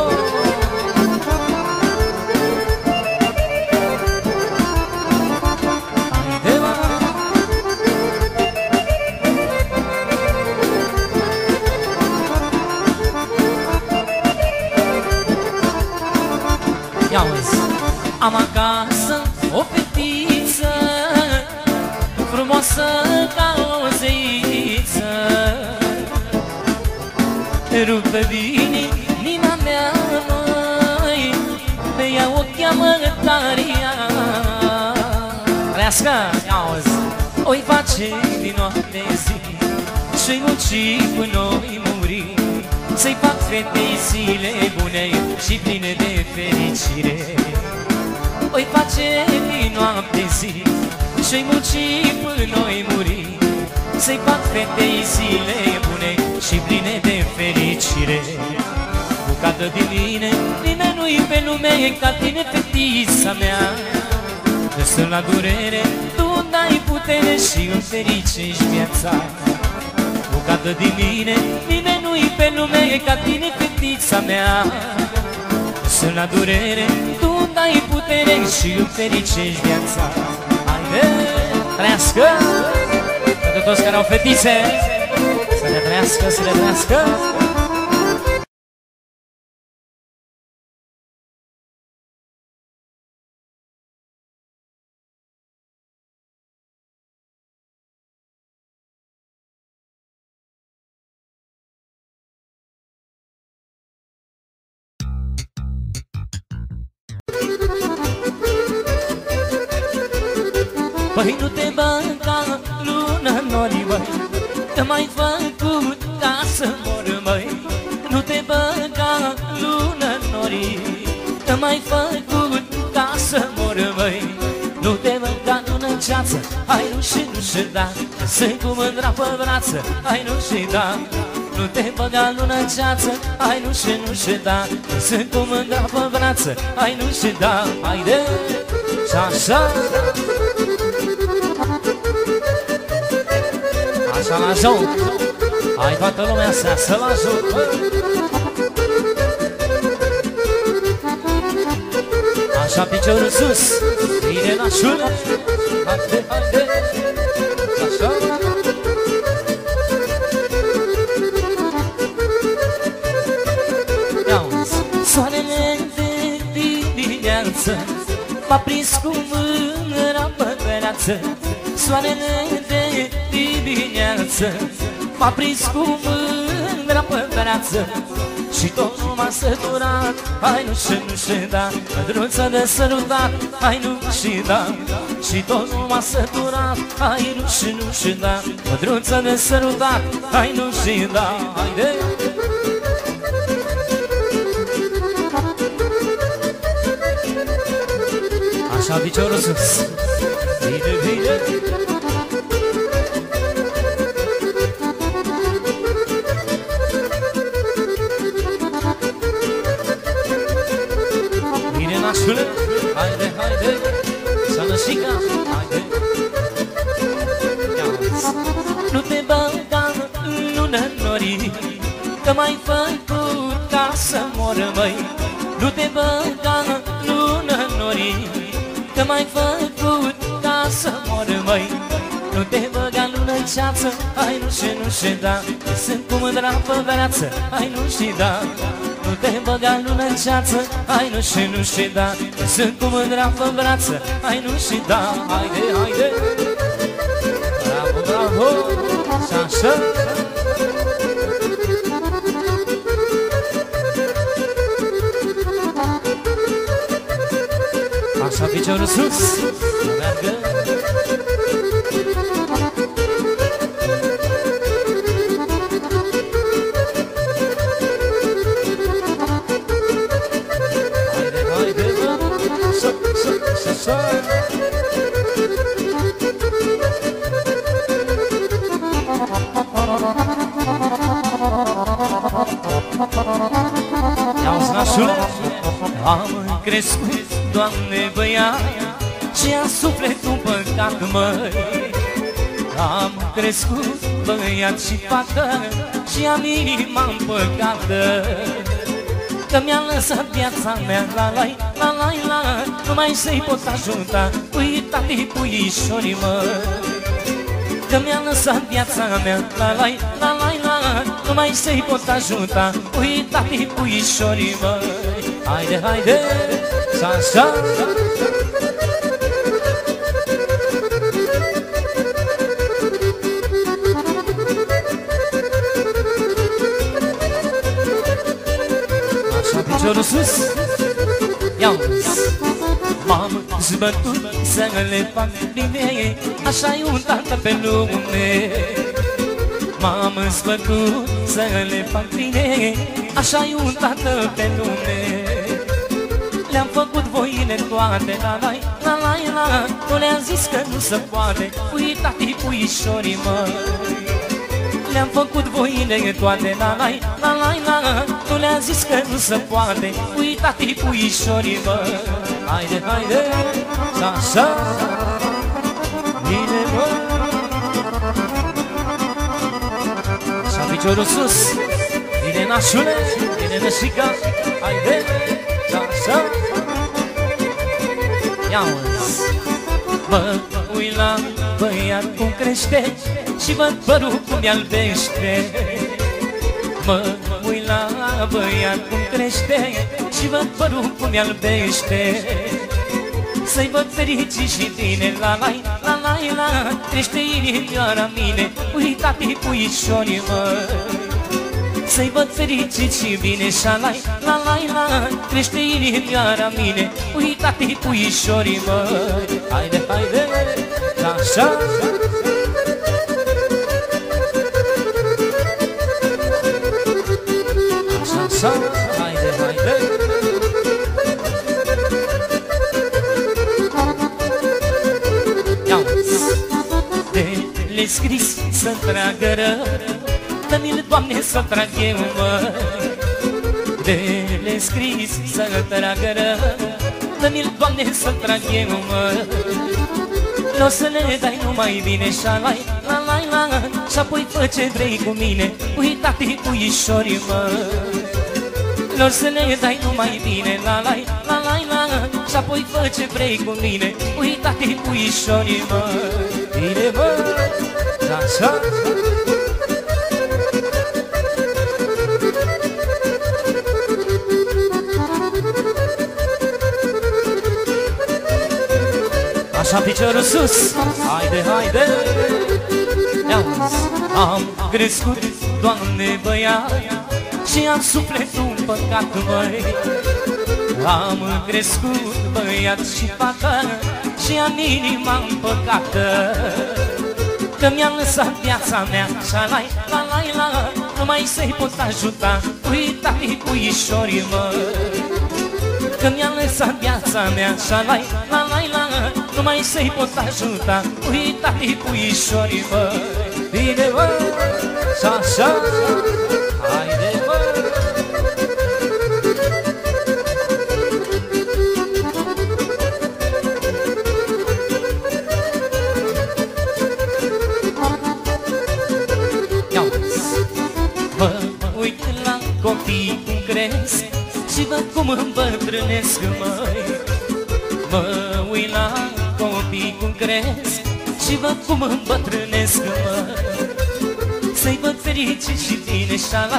Am acasă o fetiță frumoasă ca o zeiță, rupă din inima mea, măi, pe ea o cheamă Daria. Trească, auzi, o-i face din noapte zi și-i munci până o-i muri, să-i fac fetei zile bune și pline de fericire. O-i face din noapte zi și-i munci până o-i muri, să-i fac fetei zile bune și pline de fericire. Bucată de mine, nimeni pe lume ca tine, fetița mea. Că sunt la durere, tu dai putere și îmi fericești viața. Bucată de mine, nimeni pe lume ca tine, fetița mea. Că sunt la durere, tu dai putere și îmi fericești viața. Haide, trăiască! Pentru toți care au fetițe, să le trăiască, să le trăiască! Păi nu te băga luna norii, măi, că m-ai făcut ca să mor, măi. Nu te băga luna norii, că m-ai făcut ca să mor, măi. Nu te băga luna ceață, hai nu și nu și da, sunt cu mândra pe brață, hai nu și da. Nu te băga luna ceață, hai nu și nu și da, sunt cu mândra pe brață, hai nu și da. Haide, și așa. Așa la joc, hai toată lumea să la joc. Așa piciorul sus, bine la șură. Haide, haide, așa. Ia-uzi, soarele de dimineață m-a prins cu mâna pe pereață. Soarele de dimineață m-a prins cu mândra pe brață și tot nu m-a săturat. Hai nu și nu și da, mândruță de sărutat, hai nu și da. Și tot nu m-a săturat, hai nu și nu și da, mândruță de sărutat, hai nu și da. Haide! Așa piciorul sus, bine, bine. Bine nașule, haide, haide, sănășica, haide. Nu te băga în luna norii, că m-ai făcut ca să mor, măi. Nu te băga în luna norii, că m-ai făcut ca să mor, măi. Nu te băga în lună ceață, hai nu și nu și da, sunt cu mândra pe brață, hai nu și da. Nu te băga în lună ceață, hai nu și nu și da, sunt cu mândra pe brață, hai nu și da. Haide, haide, bravo, bravo, și așa. piciorul sus, meargă. Ia-uzi, nașule, am crescut, Doamne, băiat, și am sufletul păcat, măi. Am crescut, băiat și fată, și am inima împăcată, că mi-a lăsat viața mea, la-lai, la-lai, la, numai să-i pot ajuta, uitate puișorii, măi. Că mi-a lăsat viața mea, la-lai, la-lai, la, numai să-i pot ajuta, uitate puișorii, măi. Haide, haide, așa. Așa, piciorul sus. Ia-uzi. M-am zbătut să le fac bine, așa-i un tată pe lume. M-am zbătut să le fac bine, așa-i un tată pe lume. Le-am făcut voile toate, la-lai, la-lai, la, nu le-am zis că nu se poate, uitați puișorii, măi. Le-am făcut voile toate, la-lai, la-lai, la, nu le-am zis că nu se poate, uitați puișorii, măi. Haide, haide, așa, bine, măi. Așa, piciorul sus, bine, nașule, bine, nășica, haide, așa. Ia-uzi, mă uit la băiat cum crește și văd părul cum i-albește. Mă uit la băiat cum crește și văd părul cum i-albește. Să-i văd fericit și tine, la-lai, la-lai, la, crește inimioara mine, uitați puișorii, măi. Să-i văd fericit și bine, șalai, la-lai, la, crește inimioara mine, uitați puișorii, măi. Haide, haide, așa. Așa, așa, haide, haide. Ia-uzi, de le scris să tragă rău, dă-mi-l, Doamne, să trag eu, măi. De le scris să tragă rău, dă-mi-l, Doamne, să trag eu, măi. N-o să le dai numai bine, șalai, la-lai, la, și-apoi fă ce vrei cu mine, uitați puișorii, măi. N-o să le dai numai bine, la-lai, la-lai, la, și-apoi fă ce vrei cu mine, uitați puișorii, măi. Bine, măi, așa. Așa, piciorul sus, haide, haide. Ia-uzi, am crescut, Doamne, băiat, și am sufletul împăcat, măi. Am crescut, băiat și fată, și am inima împăcată, că mi-a lăsat viața mea, șalai, la-lai, la, numai să-i pot ajuta, uitați puișorii, măi. Că mi-a lăsat viața mea, șalai, la-lai, la, numai să-i pot ajuta, uitați puișorii, măi. Bine, mă, și-așa, haide, mă. Mă uit la copii cum cresc și văd cum îmbătrânesc, măi. Mă uit la copii cum cresc și văd cum îmbătrânesc, măi. Să-i văd fericit și tine, șala.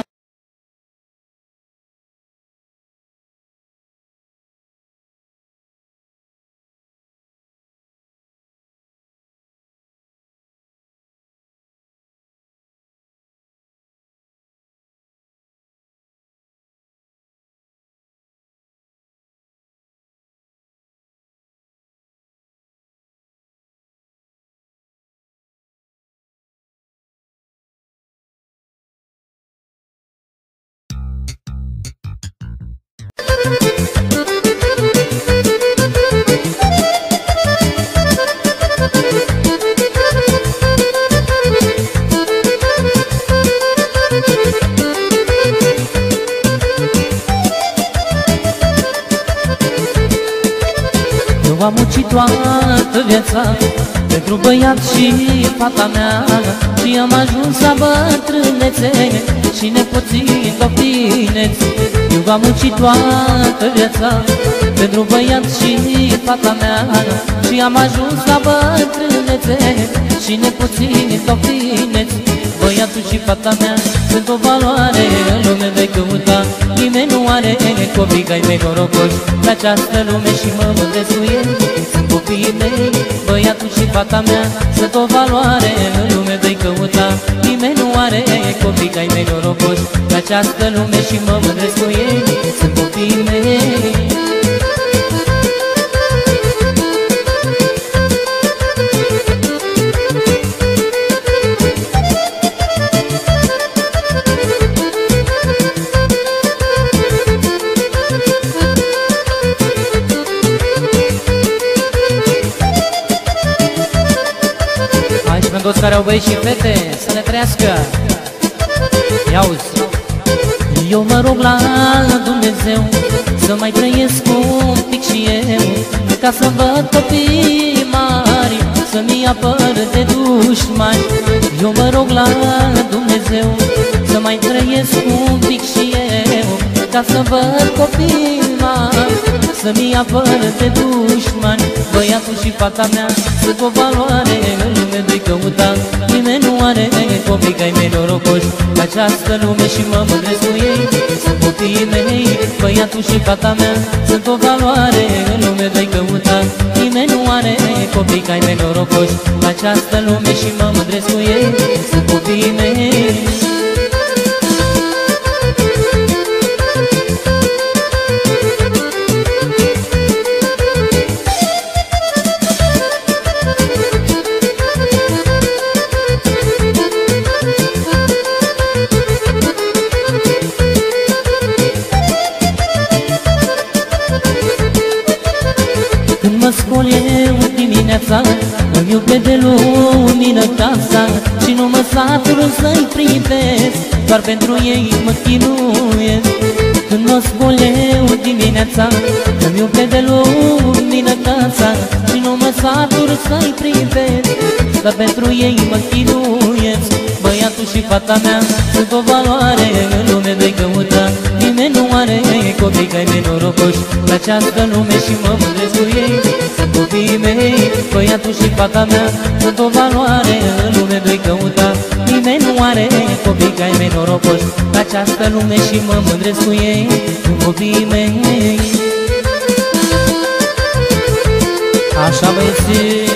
toată viața pentru băiat și fata mea, și am ajuns la bătrânețe și nepoții copineți. Eu am muncit toată viața pentru băiat și fata mea, și am ajuns la bătrânețe și nepoții copineți. Băiatul și fata mea sunt o valoare în lume de căutat. Nimeni nu are copii ca-i mei norocoși pe această lume și mă mândresc cu ei. Sunt copiii mei, băiatul și fata mea sunt o valoare în lume de căutat. Nimeni nu are copii ca-i mei norocoși pe această lume și mă mândresc cu ei. Sunt copiii mei. Toți care au băieți și fete, să le trăiască. Ia-uzi. Eu mă rog la Dumnezeu să mai trăiesc un pic și eu, ca să văd copii mari să-mi apăr de dușmani. Eu mă rog la Dumnezeu să mai trăiesc un pic și eu, ca să văd copii mari să-mi apăr de dușmani. Băiatul și fata mea sunt o valoare în lume de căutat. Nimeni nu are copii ca-i mei norocoși pe această lume și mă mândresc cu ei. Sunt copiii mei, băiatul și fata mea sunt o valoare în lume de căutat. Nimeni nu are copii ca-i mei norocoși pe această lume și mă mândresc cu ei. Sunt copiii mei. Scol eu dimineața, îmi iube de lumină casa și nu mă satur să-i privesc, doar pentru ei mă chinuiesc. Când mă scol eu dimineața, îmi iube de lumină casa și nu mă satur să-i privesc, doar pentru ei mă chinuiesc. Băiatul și fata mea sunt o valoare în lume de căutat. Nimeni nu are copii ca-i mei norocoși pe această lume și mă mândresc cu ei. Sunt copiii mei, băiatul și fata mea sunt o valoare în lume de căutat. Nimeni nu are copii ca-i mei norocoși pe această lume și mă mândresc cu ei. Sunt copiii mei. Așa, băieții.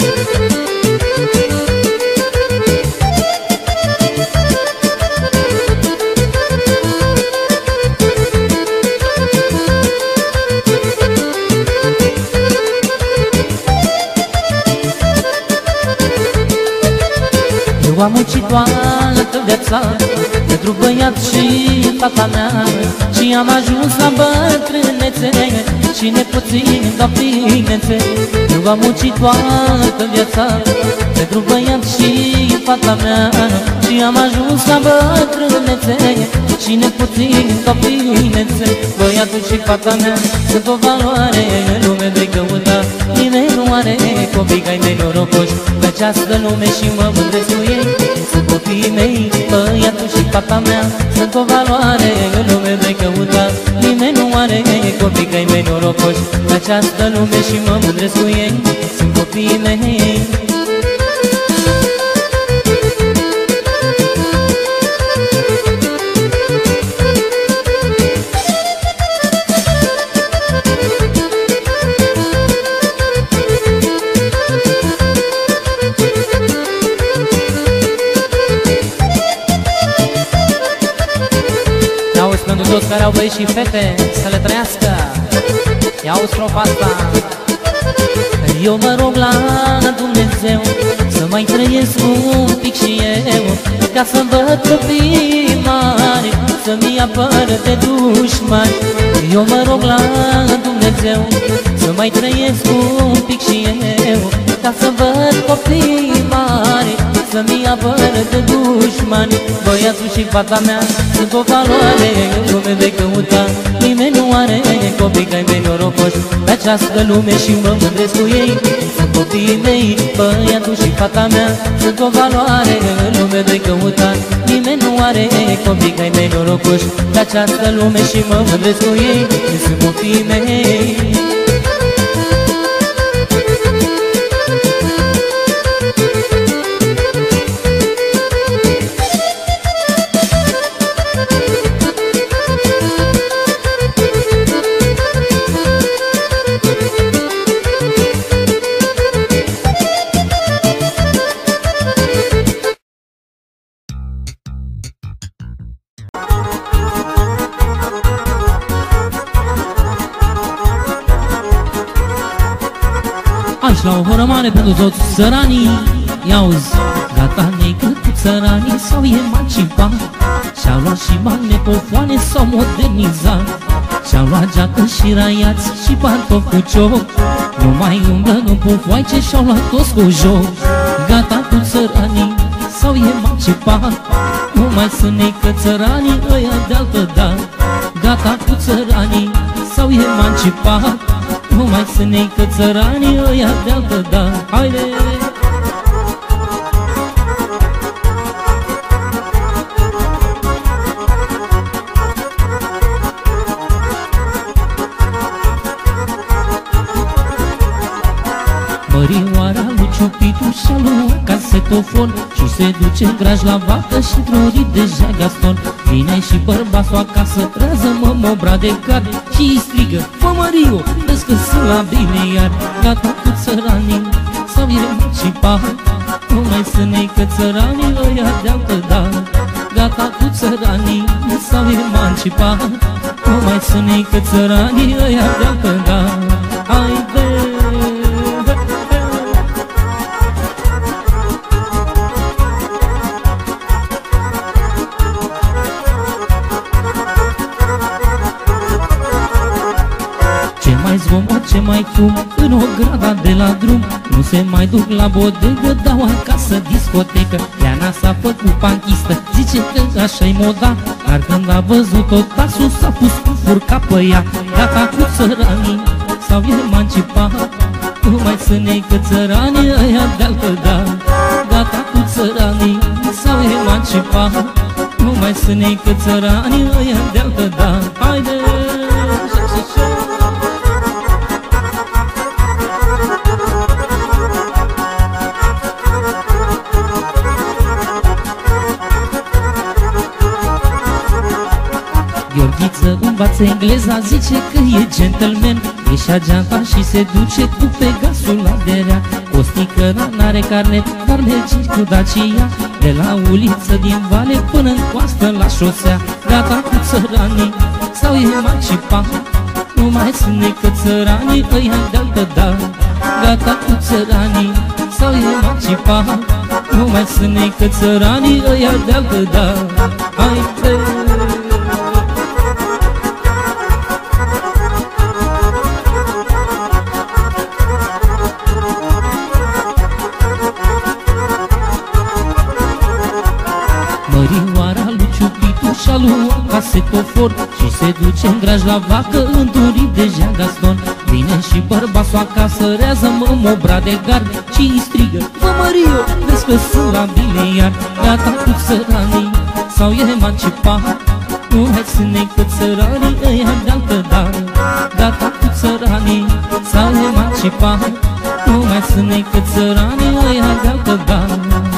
Eu am muncit toată viața pentru băiat și fata mea și am ajuns la bătrânețe și nepoții copinețe. Eu am muncit toată viața pentru băiat și fata mea și am ajuns la bătrânețe și nepoții copinețe. Băiatul și fata mea sunt o valoare în lume de căutat. Nimeni nu are copii ca-i mei norocoși pe această lume și mă mândresc cu ei. Sunt copiii mei, băiatul și fata mea sunt o valoare în lume de căutat. Nimeni nu are copii ca-i mei norocoși pe această lume și mă mândresc cu ei. Sunt copiii mei. Pentru toți care au băieți și fete, să le trăiască. Ia-uzi profa asta. Eu mă rog la Dumnezeu să mai trăiesc un pic și eu, ca să văd copii mari să-mi apăr de dușmani. Eu mă rog la Dumnezeu să mai trăiesc un pic și eu, ca să văd copii mari să-mi apăr de dușmani. Băiatul și fata mea sunt o valoare în lume de căutat. Nimeni nu are copii că-i mei norocoși pe această lume și mă mândresc cu ei. Sunt copiii mei, băiatul și fata mea, sunt o valoare în lume de căutat. Nimeni nu are copii că-i mei norocoși pe această lume și mă mândresc cu ei. Sunt copiii mei. Aici la o horă mare pentru toți țăranii. Iauzi, gata necăcut țăranii s-au emancipat, și-au luat și bani, nepofoane s-au modernizat, și-au luat geacă și raiați și pantofi cu cioc. Nu mai umblă în pufoaice și-au luat toți cu joc. Gata cu țăranii s-au emancipat, nu mai sunt necăt țăranii ăia de-altă dat. Gata cu țăranii s-au emancipat, nu mai sunt necăt țăranii ăia de-altă dat. Haide! Mărioara lui Ciupitu și-a luat casetofon și se duce în graj la vacă și într-o deja Gaston. Vine și bărbatul acasă, trează-mă mobra de gard și îi strigă: fă Măriu, vezi că sunt la bine iar. Gata cu țăranii s-au emancipat, nu mai sunt necăt țăranii ăia de-altă dat. Gata cu țăranii s-au emancipat, nu mai sunt necăt țăranii ăia de-altă dat. Haide! Ce mai fum în ograda de la drum, nu se mai duc la bodegă, dau acasă discotecă. Leana s-a făcut panchistă, zice că așa-i moda, dar când a văzut-o tasul s-a pus cu furca pe ea. Gata cu țăranii s-au emancipat, nu mai sunt necăt țăranii ăia de-altă dat. Gata cu țăranii s-au emancipat, nu mai sunt necăt țăranii ăia de-altă dat. Haide! Gheorghiță învață engleza, zice că e gentleman, ieșea geanta și se duce cu Pegasul la derea. Costică n-are carnet, dar merge cu Dacia, de la uliță din vale până în coastă la șosea. Gata cu țăranii s-au emancipat, nu mai sunt necăt țăranii ăia de-altă dat. Gata cu țăranii s-au emancipat, nu mai sunt necăt țăranii ăia de-altă dat. Haide! Mărioara lui Ciupitu și-a luat casetofon și se duce în graj la vacă, îndurit deja Gaston. Vine și bărbatul acasă, rează-mă mobra de gard și îi strigă: fă Măriu, vezi că sunt la bine iar. Gata cu țăranii s-au emancipat, nu mai sunt necăt țăranii ăia de-altă dat. Gata cu țăranii s-au emancipat, nu mai sunt necăt țăranii ăia de-altă dat.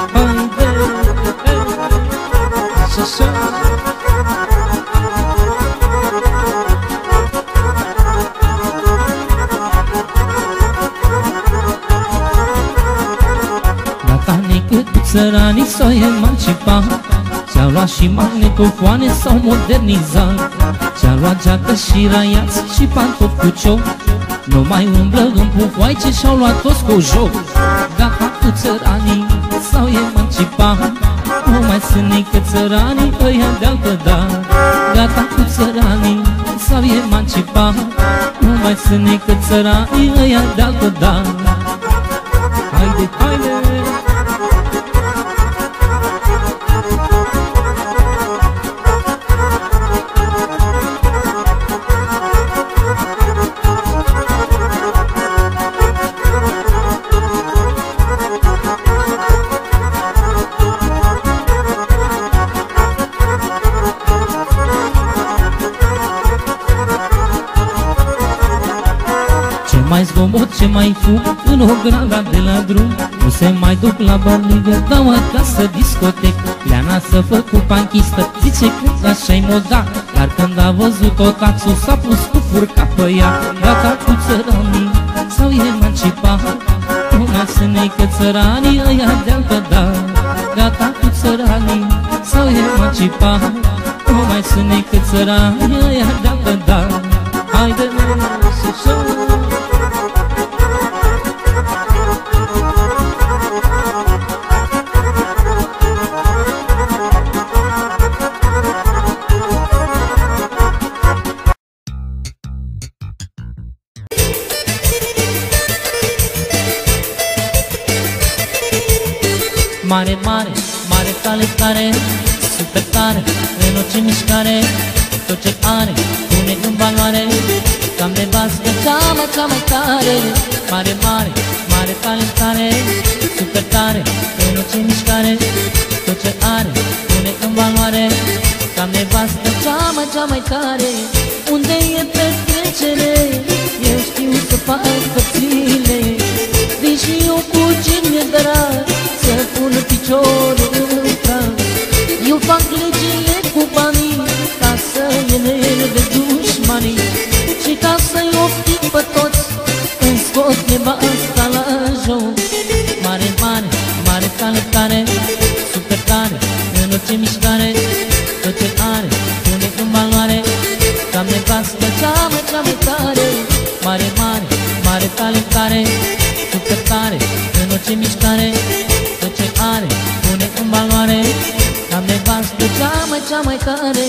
Gata necăt țăranii s-au emancipat, și-au luat și magnetofoane s-au modernizat, și-au luat geacă și raiați și pantofi cu cioc. Nu mai umblă în pufoaice și-au luat toți cu joc. Gata cu țăranii s-au emancipat, nu mai sunt necăt țăranii ăia de-altă dat. Gata cu țăranii s-au emancipat, nu mai sunt necăt țăranii ăia de-altă dat. Haide, haide! comod ce mai fug în ograda de la drum. Nu se mai duc la bărnigă, dau acasă discotec. Leana să fă cu panchistă, zice că așa-i moda. Dar când a văzut-o taxul s-a pus cu furca pe ea. Gata cu țăranii sau emancipat, una să ne-i țăranii ăia de-altă dar. Gata cu țăranii sau emancipat, nu mai să ne-i țăranii ăia de-altă dar. Haide să știu. Mare, mare, mare calentare, super tare, în orice mișcare. Tot ce are, pune în valoare, cam nevastă cea mai tare. Mare, mare, mare calentare, super tare, în orice mișcare. Tot ce are, pune în valoare, cam nevastă cea mai tare. Unde e petrecere, eu știu să fac pățile. Deși eu cu cine drag, să pun piciorul în prag. Eu fac legile cu banii, ca să enerve dușmanii. Și ca să-i oftic pe toți, îmi scot nevasta la joc. Mare, mare, mare calentare, super tare, în orice mișcare. Tot ce are, pune în valoare, cam nevastă cea mai tare. Mare, mare, mare calentare, super tare, în orice mișcare. Tot ce are, pune în valoare, cam nevastă cea mai tare.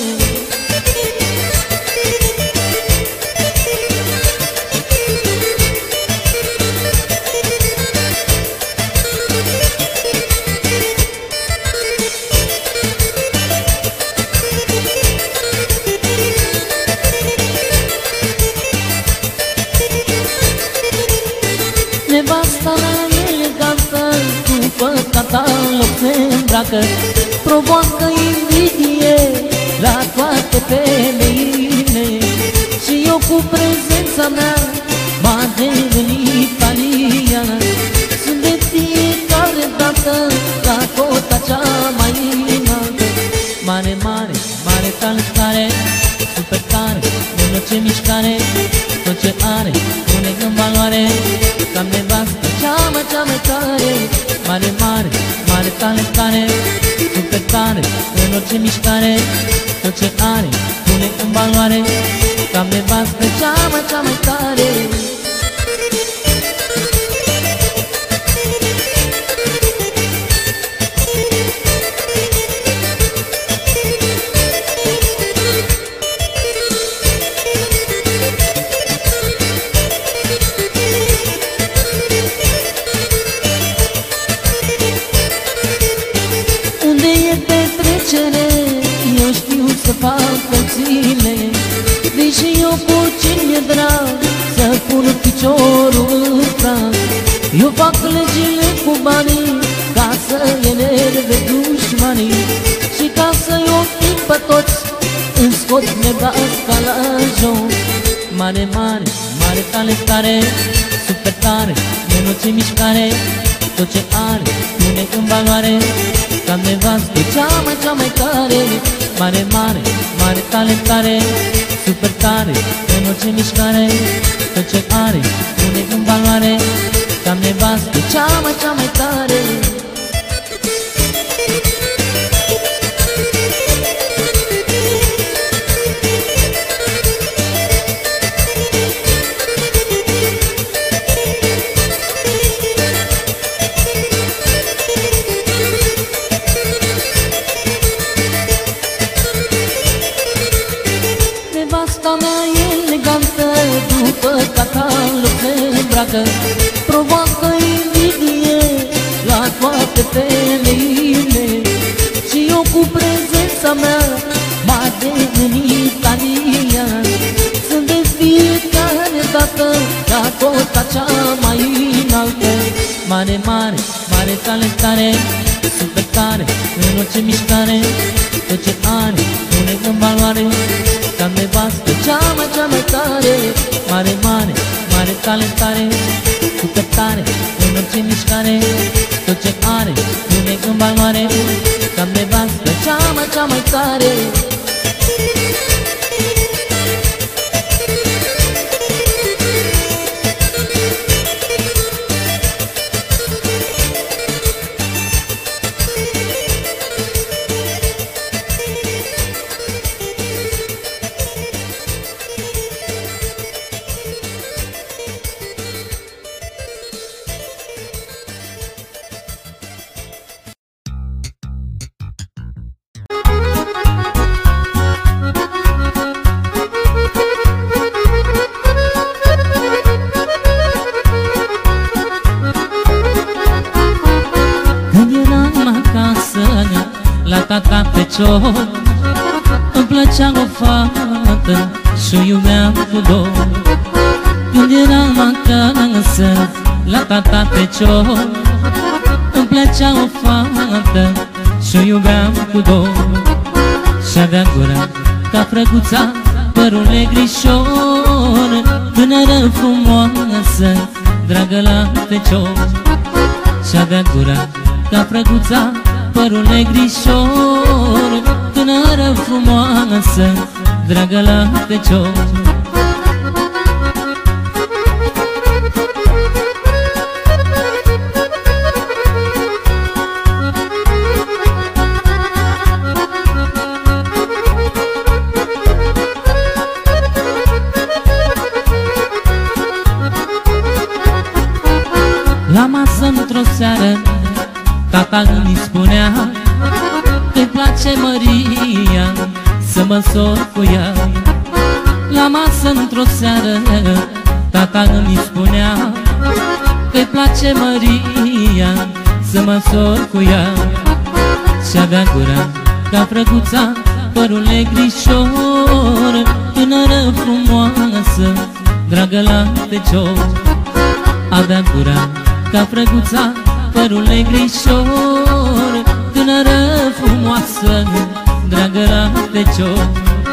Nevasta mea elegantă, după catalog se îmbracă, provoacă invidie la toate femeile. Și eu cu prezența mea m-a devenit italian. Sunt de fiecare dată la cota cea mai înaltă. Mare, mare, mare calentare, super tare, în orice mișcare. Tot ce are, pune în valoare, cam nevastă cea mai tare. Mare, mare, mare calentare, super tare, în orice mișcare. Tot ce are, pune în valoare, cam nevastă cea mai tare. Eu știu să fac pățile, deși eu puțin mi-e drag să pun piciorul în prag. Eu fac legile cu banii, ca să enerve dușmanii. Și ca să-i oftic pe toți, îmi scot nevasta la joc. Mare, mare, mare calentare, super tare, în orice mișcare. Tot ce are, pune în valoare, cam nevastă cea mai tare. Mare, mare, mare calentare, super tare, în orice mișcare. Tot ce are, pune în valoare, cam nevastă cea mai tare. Nevasta mea elegantă, după catalog se îmbracă, provoacă invidie la toate femeile. Și eu cu prezența mea m-a devenit italian. Sunt de fiecare dată la cota cea mai înaltă. Mare, mare, mare calentare, super tare, în orice mișcare. Tot ce are, pune în valoare, cam nevastă cea mai tare. Mare, mare, mare talentare, cu căptare, în orice mișcare, tot ce are, pune în valoare, cam nevastă cea mai tare. Tata pe cior, îmi plăcea o fată și-o iubeam cu dor. Când eram acasă, la tata pe cior, îmi plăcea o fată și-o iubeam cu dor. Și-avea gura ca frăguța, părul negrișor, tânără frumoasă, dragă la fecior. Și-avea gura ca frăguța, părul negrișor, tânără frumoasă, dragă la fecior. La masă într-o seară, tata îmi spunea că-i place Maria, să mă sor cu ea. La masă într-o seară, tata îmi spunea că-i place Maria, să mă sor cu ea. Și-avea gura ca frăguța, părul negrișor, tânără frumoasă, dragă la fecior. Avea gura ca frăguța, părul negrișor, tânără frumoasă, dragă la fecior.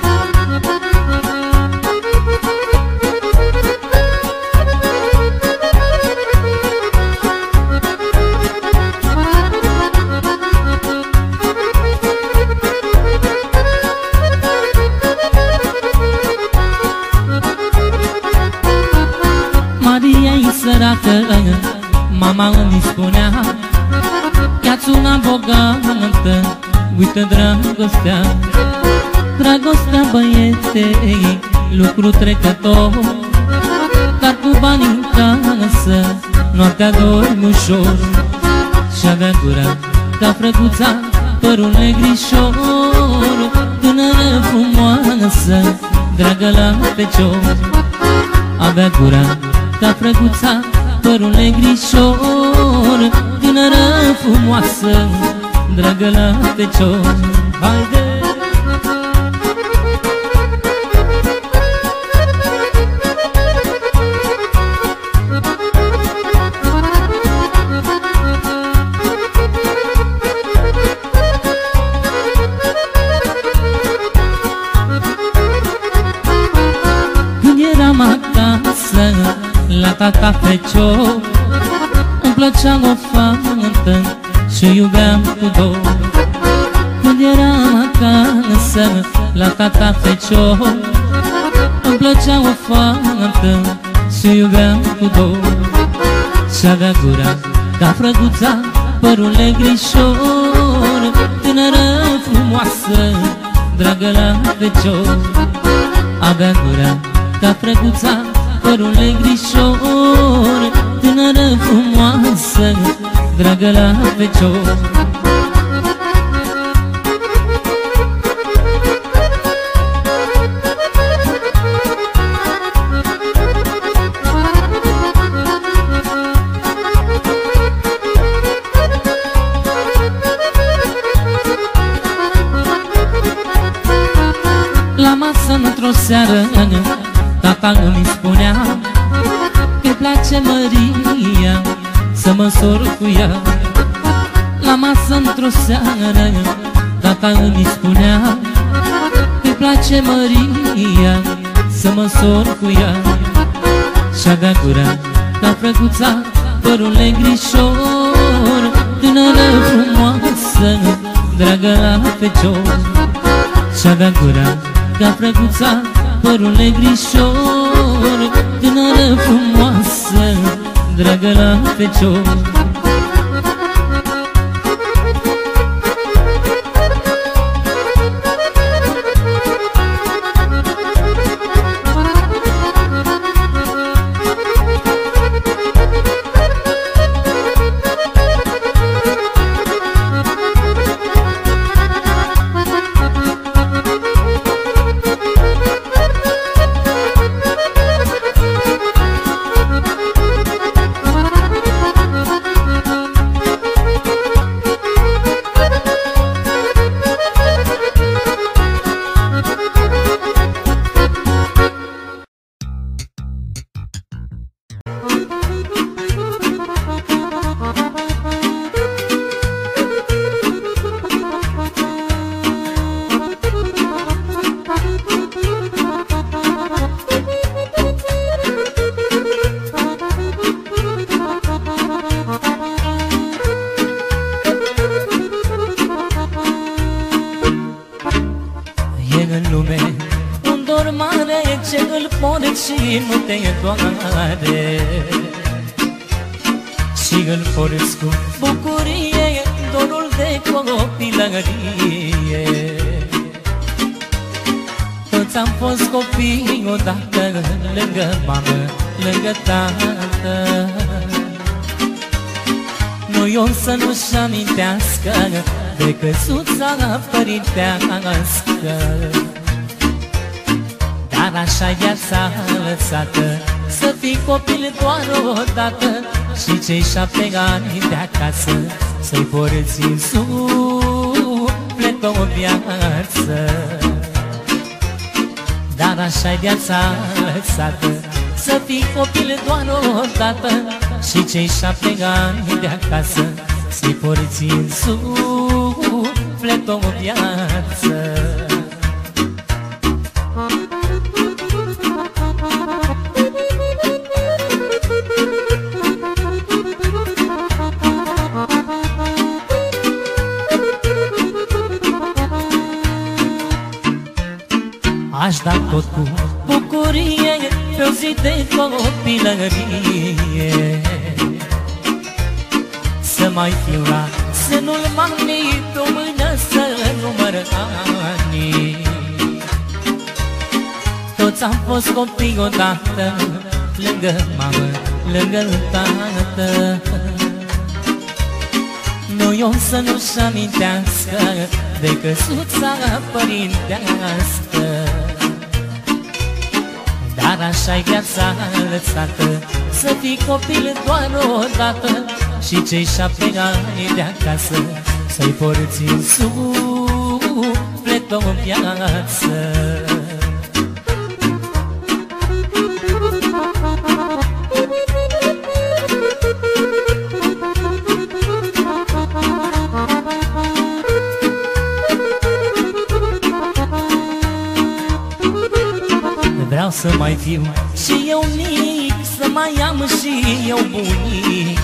Maria-i săracă, mama îmi spunea, ia-ți una bogată, uită dragostea. Dragostea, băiete, lucru trecător, dar cu bani în casă, noaptea dormi ușor. Și-avea gura ca frăguța, părul negrișor, tânără frumoasă, dragă la fecior. Avea gura ca frăguța, părul negrișor, tânără frumoasă, dragă la fecior. Haide! Când eram acasă, la tata fecior, îmi plăcea o fată și iubeam cu dor. Când eram acasă, la tata fecior, îmi plăcea o fată și iubeam cu dor. Și-avea gura ca frăguța, părul negrișor, tânără frumoasă, dragă la fecior. Avea gura ca frăguța, părul negrișor, tânără frumoasă, dragă la fecior. La masă într-o seară, tata îmi spunea că-i place Maria, să mă sor cu ea. La masă într-o seară, tata îmi spunea că-i place Maria, să mă sor cu ea. Și-avea gura ca frăguța, părul negrișor, tânără frumoasă, dragă la fecior. Și-avea gura ca frăguța, părul negrișor, tânără frumoasă, dragă la fecior. Și nu te doare Și îl porți cu bucurie dorul de copilărie. Toți am fost copii odată, lângă mamă, lângă tată. Nu eu să nu-și amintească de căsuța părintească. Dar așa-i viața lăsată, să fii copil doar odată și cei 7 ani de acasă să-i porți în suflet o viață. Dar așa-i viața lăsată, să fii copil doar odată și cei 7 ani de acasă să-i porți în suflet o viață. Aș da tot cu bucurie pe o zi de copilărie, să mai fiu la sânul mamei, pe o mână să număr anii. Toți am fost copii odată, lângă mamă, lângă tată. Nu eu să nu-și amintească de căsuța părintească. Dar așa-i viața lăsată, să fii copil doar odată și cei 7 ani de acasă să-i porți în suflet o viață. Vreau să mai fiu și eu mic, să mai am și eu bunic,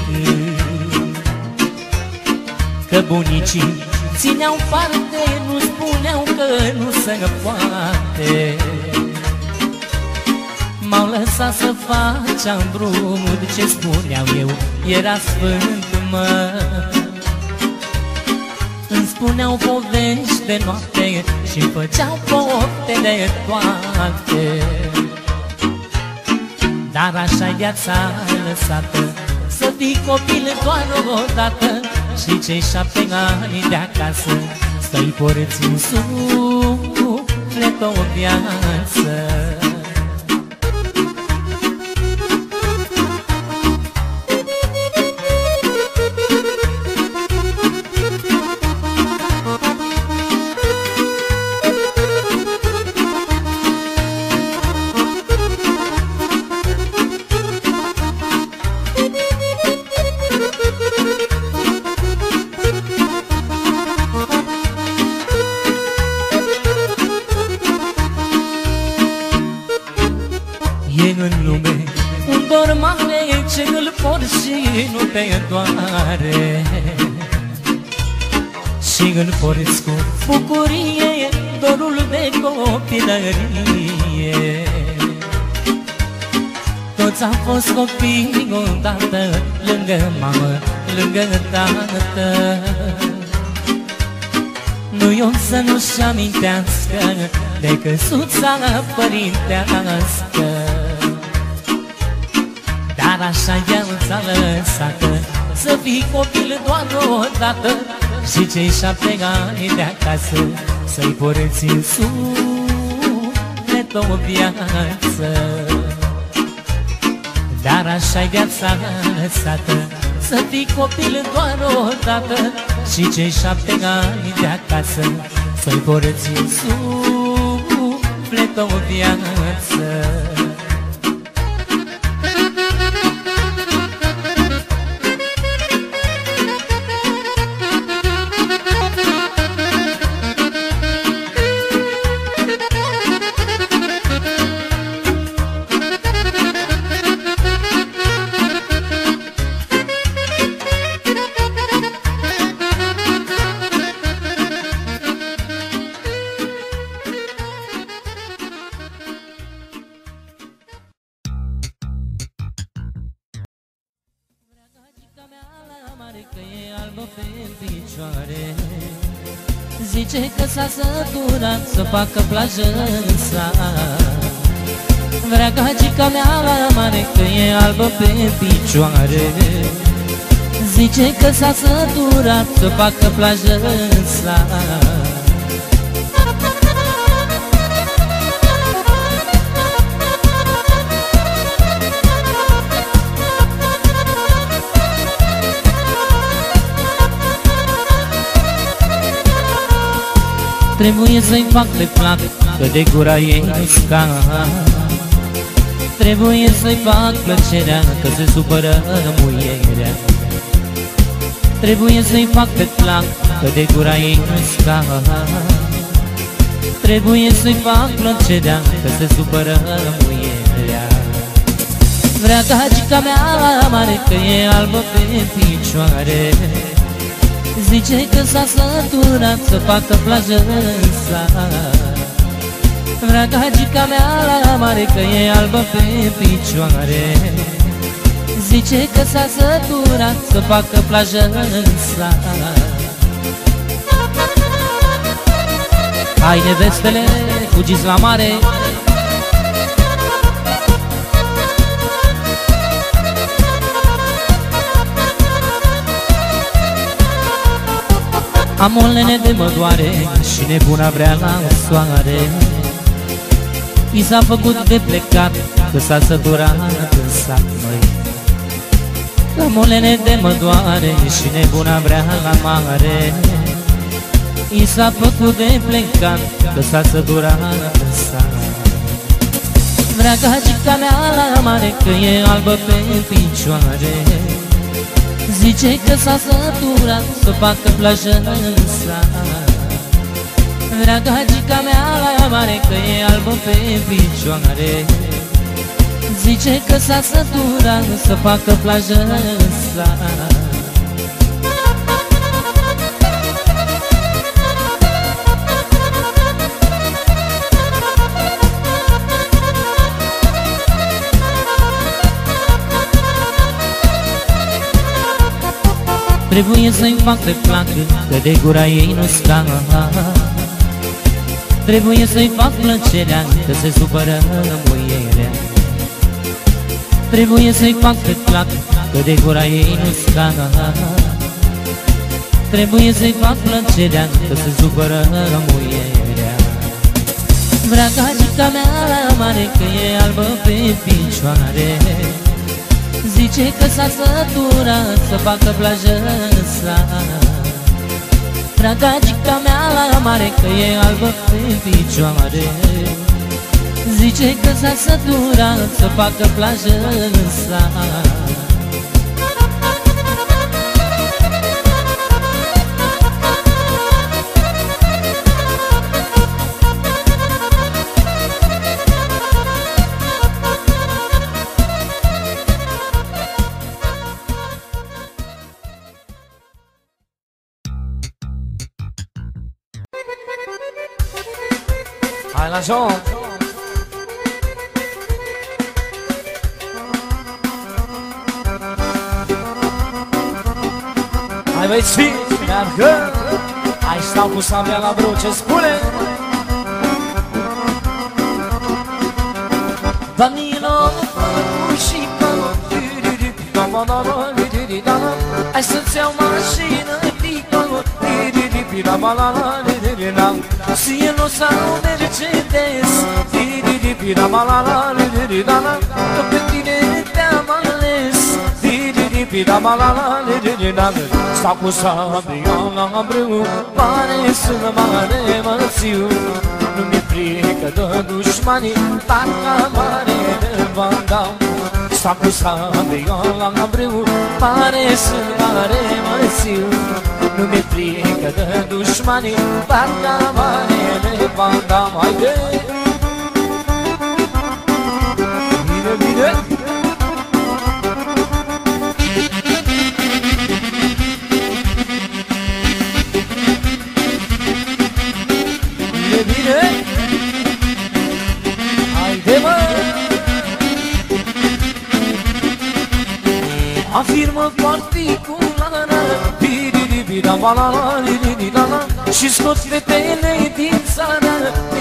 că bunicii țineau parte, nu spuneau că nu se poate. M-au lăsat să fac ce-am vrut, ce spuneau eu era sfânt, mă. Îmi spuneau povești de noapte și-mi făceau pofte de toate. Dar așa-i viața lăsată, să fii copil doar odată și cei 7 ani de acasă să-i porți în suflet o viață. nu te doare. Și în porți cu bucurie dorul de copilărie. Toți am fost copii odată, lângă mamă, lângă tată. Nu-i om să nu-și amintească de căsuța părintească. Dar așa viața lăsată, să fii copil doar odată și cei 7 ani de acasă să-i porți în suflet o viață. Dar așa-i viața lăsată, să fii copil doar odată și cei 7 ani de acasă să-i porți în suflet o viață. Zice că s-a săturat să facă plajă în sat. Vrea gagica mea la mare că e albă pe picioare. Zice că s-a săturat să facă plajă în sat. Trebuie să-i fac de plac, că de gura ei nu scap. Trebuie să-i fac plăcerea, că se supără muierea. Trebuie să-i fac de plac, că de gura ei nu scap. Trebuie să-i fac plăcerea, că se supără muierea. Vrea gagica mea la mare că e albă pe picioare. Zice că s-a săturat să facă plajă în sat. Vrea gagica mea la mare că e albă pe picioare. Zice că s-a săturat să facă plajă în sat. Hai nevestele, fugiți la mare. Am o lene de mă doare și nebuna vrea la soare. I s-a făcut de plecat, că s-a săturat în sat, măi. Am o lene de mă doare și nebuna vrea la mare. I s-a făcut de plecat, că s-a săturat în sat. Vrea gagica mea la mare că e albă pe picioare. Zice că s-a săturat să facă plajă în sat. Vrea gagica mea la mare că e albă pe picioare. Zice că s-a săturat să facă plajă în sat. Trebuie să-i fac de plac, că de gura ei nu scap. Trebuie să-i fac plăcerea, că se supără muierea. Trebuie să-i fac de plac, că de gura ei nu scap. Trebuie să-i fac plăcerea, că se supără muierea. Vrea gagica mea la mare că e albă pe picioare. Zice că s-a săturat să facă plajă în sat. Vrea gagica mea la mare că e albă pe picioare. Zice că s-a săturat să facă plajă în sat. Hai la joc. Hai băieți fi, meargă. Hai stau cu sabia la brâu, ce spune? Danilo și hai să-ți iau mașină, și el o să au Mercedes, că pe tine te-am ales. Stau cu sabia la brâu, pare să mare mățiu. Nu mi-e frică de dușmanii, parcă mare de vandam. Stau cu sabia la brâu, pare să mare mățiu. Nu mi-e frică de dușmanii, parcă mare de vandam. Haide! Bine, bine! Bine, haide mă! Afirmă particulară, și scot fetele din țară,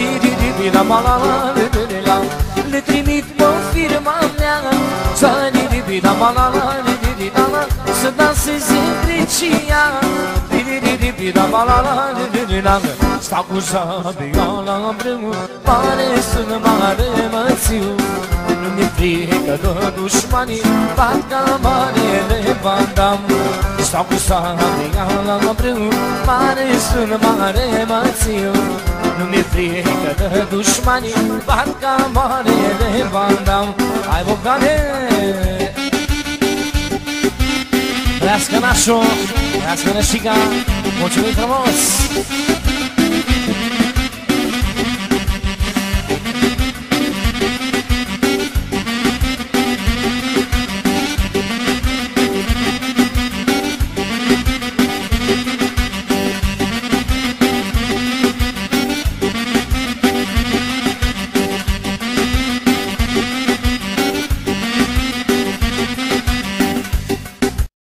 le trimit pe firma mea, să danseze Grecia. Stau cu sabia la brâu, pare să mare mățiu. Nu mi-e frică de dușmanii, parcă mare de vandam. Stau cu sabia la brâu, pare să mare mățiu. Nu mi-e frică de dușmanii, parcă mare de vandam. Hai vocale! Trească nașul, trească nășica, mulțumim frumos!